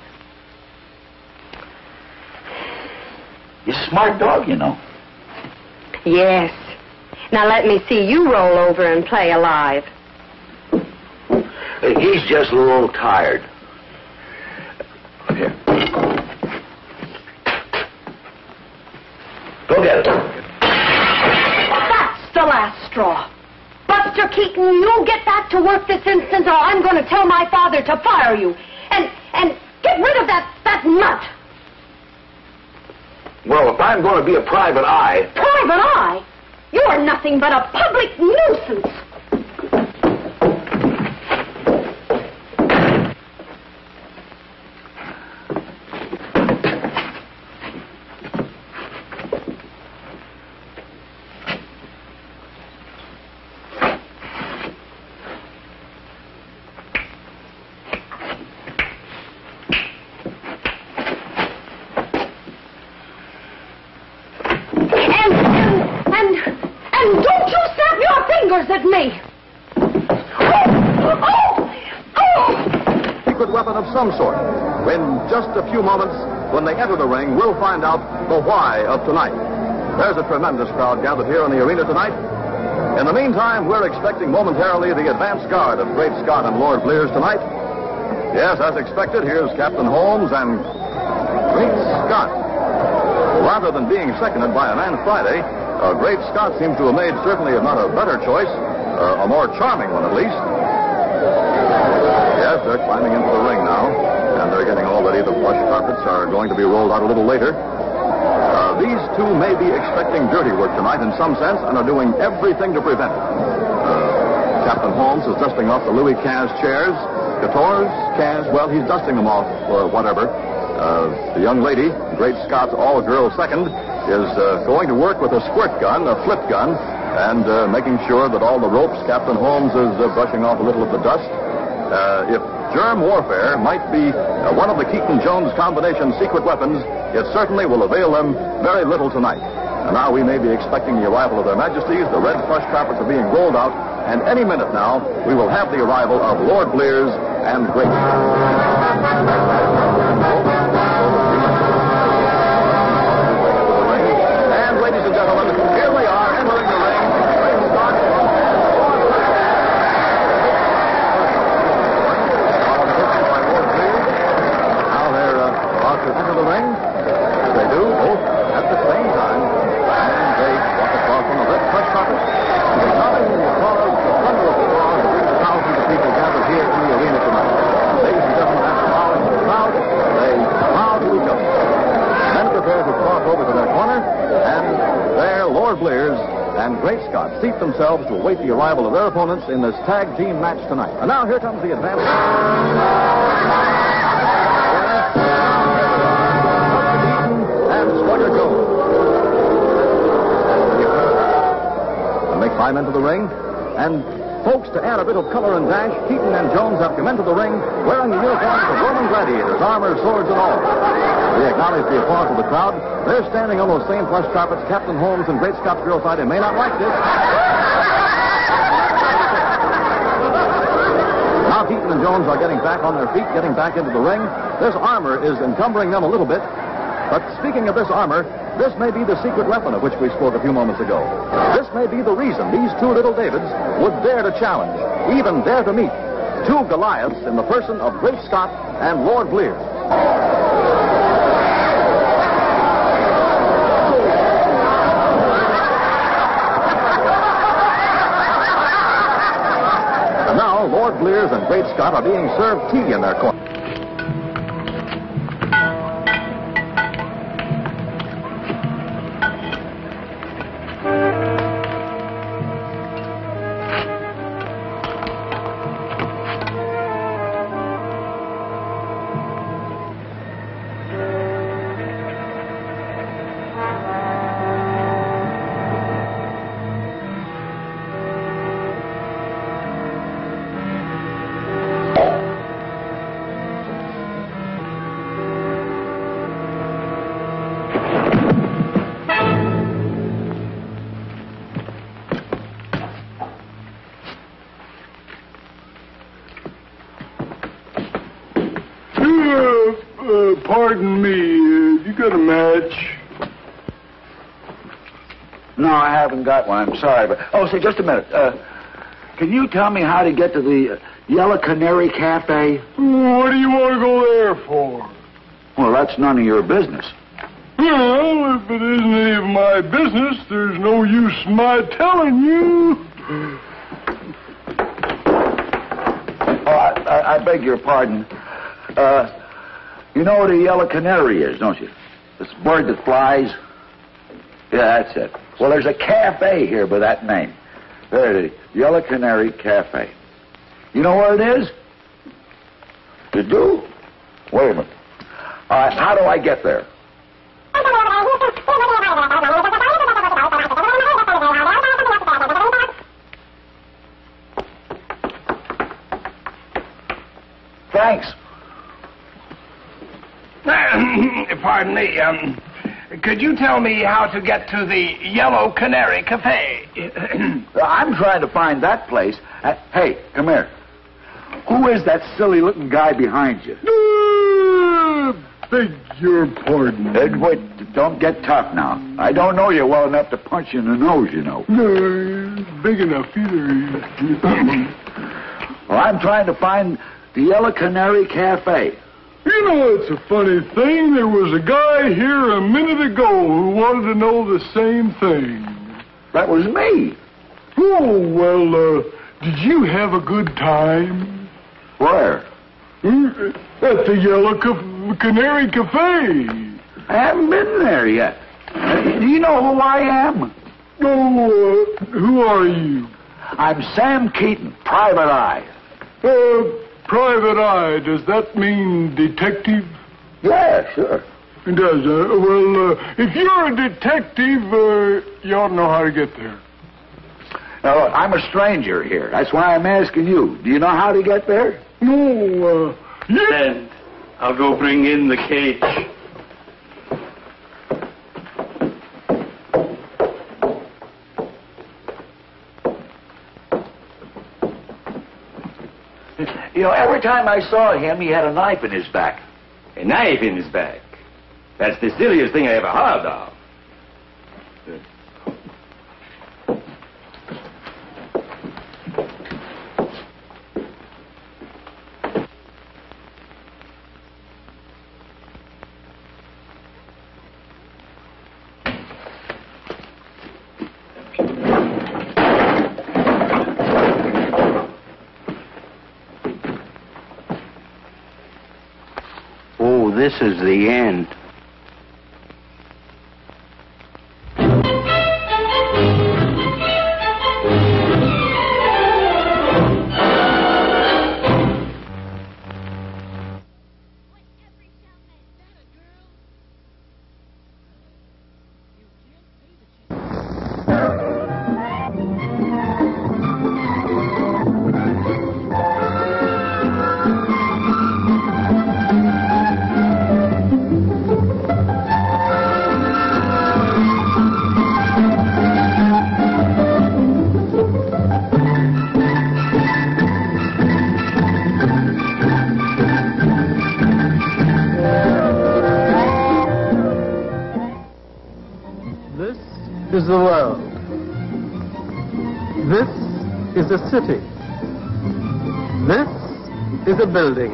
You're a smart dog, you know. Yes. Now let me see you roll over and play alive. He's just a little tired. Here. Go get it. That's the last straw. Buster Keaton, you get back to work this instant or I'm going to tell my father to fire you. And and get rid of that, that nut. Well, if I'm going to be a private eye... Private eye? You're nothing but a public nuisance. And, and don't you snap your fingers at me. Oh! Oh! Oh! Secret weapon of some sort. In just a few moments, when they enter the ring, we'll find out the why of tonight. There's a tremendous crowd gathered here in the arena tonight. In the meantime, we're expecting momentarily the advance guard of Great Scott and Lord Blears tonight. Yes, as expected, here's Captain Holmes and Great Scott. Rather than being seconded by a man Friday, uh, Great Scott seems to have made certainly, if not a better choice, uh, a more charming one at least. Yes, they're climbing into the ring now, and they're getting all ready. The plush carpets are going to be rolled out a little later. Uh, these two may be expecting dirty work tonight in some sense and are doing everything to prevent it. Uh, Captain Holmes is dusting off the Louis Quinze chairs. Couture's, Quinze, well, he's dusting them off or whatever. Uh, the young lady, Great Scott's all-girl second, is uh, going to work with a squirt gun, a flip gun, and uh, making sure that all the ropes, Captain Holmes is uh, brushing off a little of the dust. Uh, if germ warfare might be uh, one of the Keaton-Jones combination secret weapons, it certainly will avail them very little tonight. And now we may be expecting the arrival of their majesties. The red plush carpets are being rolled out, and any minute now, we will have the arrival of Lord Blears and Great And ladies and gentlemen, here they are entering the ring. Great Scott. Now they're uh, about to enter the ring. They do, both at the same time. And they walk across on the red plush carpet. The sobbing applause, the thunder of applause that brings thousands of people gathered here in the arena tonight. Ladies and gentlemen, after bowing to the crowd, they bow to each other. Men prepare to cross over to their corner, and there Lord Blears and Great Scott seat themselves to await the arrival of their opponents in this tag team match tonight. And now here comes the advance. Climb into the ring, and folks, to add a bit of color and dash, Keaton and Jones have come into the ring wearing the uniforms of Roman gladiators, armor, swords, and all. We acknowledge the applause of the crowd. They're standing on those same plush carpets. Captain Holmes and Great Scott's girl side may not like this. Now Keaton and Jones are getting back on their feet, getting back into the ring. This armor is encumbering them a little bit. But speaking of this armor, this may be the secret weapon of which we spoke a few moments ago. This may be the reason these two little Davids would dare to challenge, even dare to meet, two Goliaths in the person of Great Scott and Lord Blears. And now, Lord Blears and Great Scott are being served tea in their corner. Pardon me, uh, you got a match? No, I haven't got one. I'm sorry, but oh, say just a minute. Uh, can you tell me how to get to the uh, Yellow Canary Cafe? What do you want to go there for? Well, that's none of your business. Well, if it isn't any of my business, there's no use in my telling you. Oh, I, I, I beg your pardon. Uh, you know what a yellow canary is, don't you? This bird that flies. Yeah, that's it. Well, there's a cafe here by that name. There it is, Yellow Canary Cafe. You know where it is? You do? Wait a minute. All right, how do I get there? Thanks. Pardon me, um, could you tell me how to get to the Yellow Canary Cafe? I'm trying to find that place. Uh, hey, come here. Who is that silly-looking guy behind you? Uh, beg your pardon. Uh, wait, don't get tough now. I don't know you well enough to punch you in the nose, you know. No, big enough either. Well, I'm trying to find the Yellow Canary Cafe. You know, it's a funny thing. There was a guy here a minute ago who wanted to know the same thing. That was me. Oh, well, uh, did you have a good time? Where? At the Yellow Ca- Canary Cafe. I haven't been there yet. Uh, do you know who I am? Oh, uh, who are you? I'm Sam Keaton, Private Eye. Uh... Private Eye, does that mean detective? Yeah, sure. It does. Uh, well, uh, if you're a detective, uh, you ought to know how to get there. Now, I'm a stranger here. That's why I'm asking you. Do you know how to get there? No, uh... Yeah. Then I'll go bring in the cage. You know, every time I saw him, he had a knife in his back. A knife in his back? That's the silliest thing I ever heard of. This is the end. Is the world. This is a city. This is a building.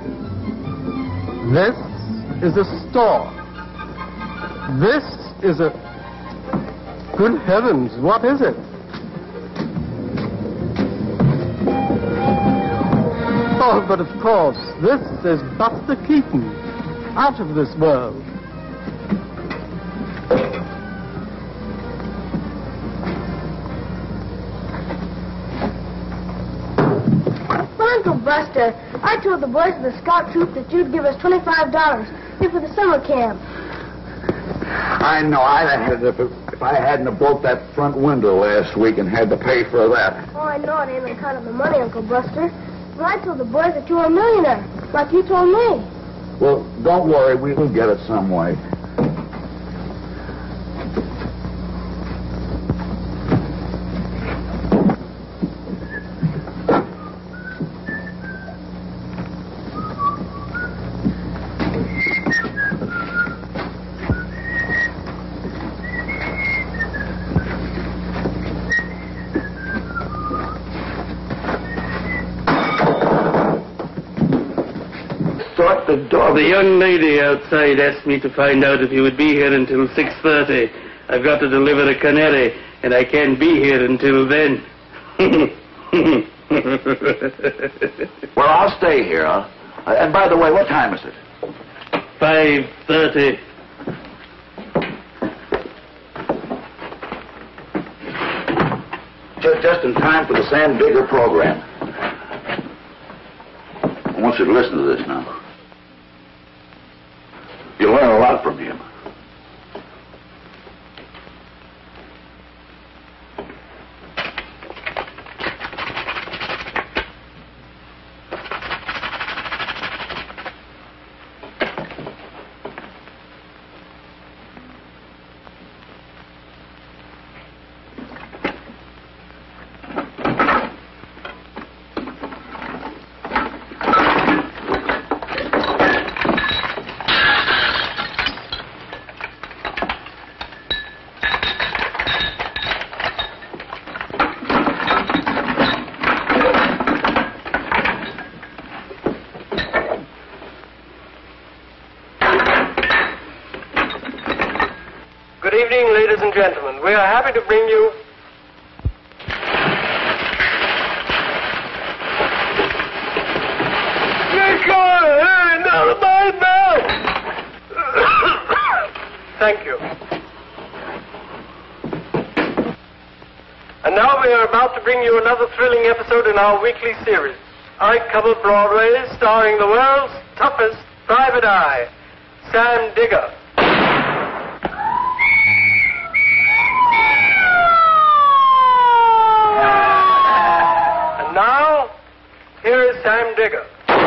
This is a store. This is a... Good heavens, what is it? Oh, but of course, this is Buster Keaton, out of this world. Uncle Buster, I told the boys of the scout troop that you'd give us twenty-five dollars here for the summer camp. I know. I'd have had it if, it, if I hadn't have broke that front window last week and had to pay for that. Oh, I know it ain't on account of the money, Uncle Buster. But I told the boys that you were a millionaire, like you told me. Well, don't worry. We'll get it some way. The dog. The young lady outside asked me to find out if you would be here until six thirty. I've got to deliver a canary, and I can't be here until then. Well, I'll stay here, huh? Uh, and by the way, what time is it? Five thirty. Just, just in time for the Sam Digger program. I want you to listen to this now. You'll learn a lot from him. Ladies and gentlemen, we are happy to bring you... Thank you. And now we are about to bring you another thrilling episode in our weekly series. I Cover Broadway, starring the world's toughest private eye, Sam Digger. And now, here is Sam Digger.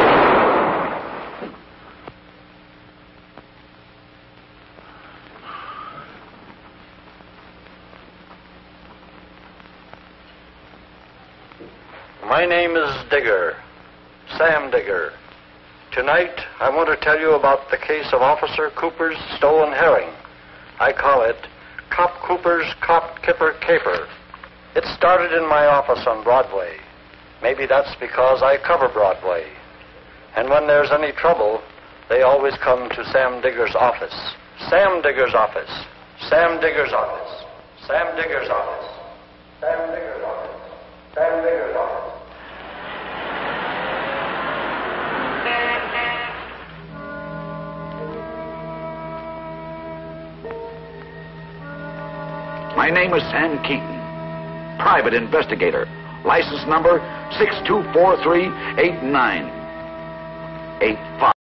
My name is Digger, Sam Digger. Tonight, I want to tell you about the case of Officer Cooper's stolen herring. I call it Cop Cooper's Cop Kipper Caper. It started in my office on Broadway. Maybe that's because I cover Broadway. And when there's any trouble, they always come to Sam Digger's office. Sam Digger's office. Sam Digger's office. Sam Digger's office. Sam Digger's office. Sam Digger's office. My name is Sam Keaton, private investigator. License number six two four three eight nine eight five.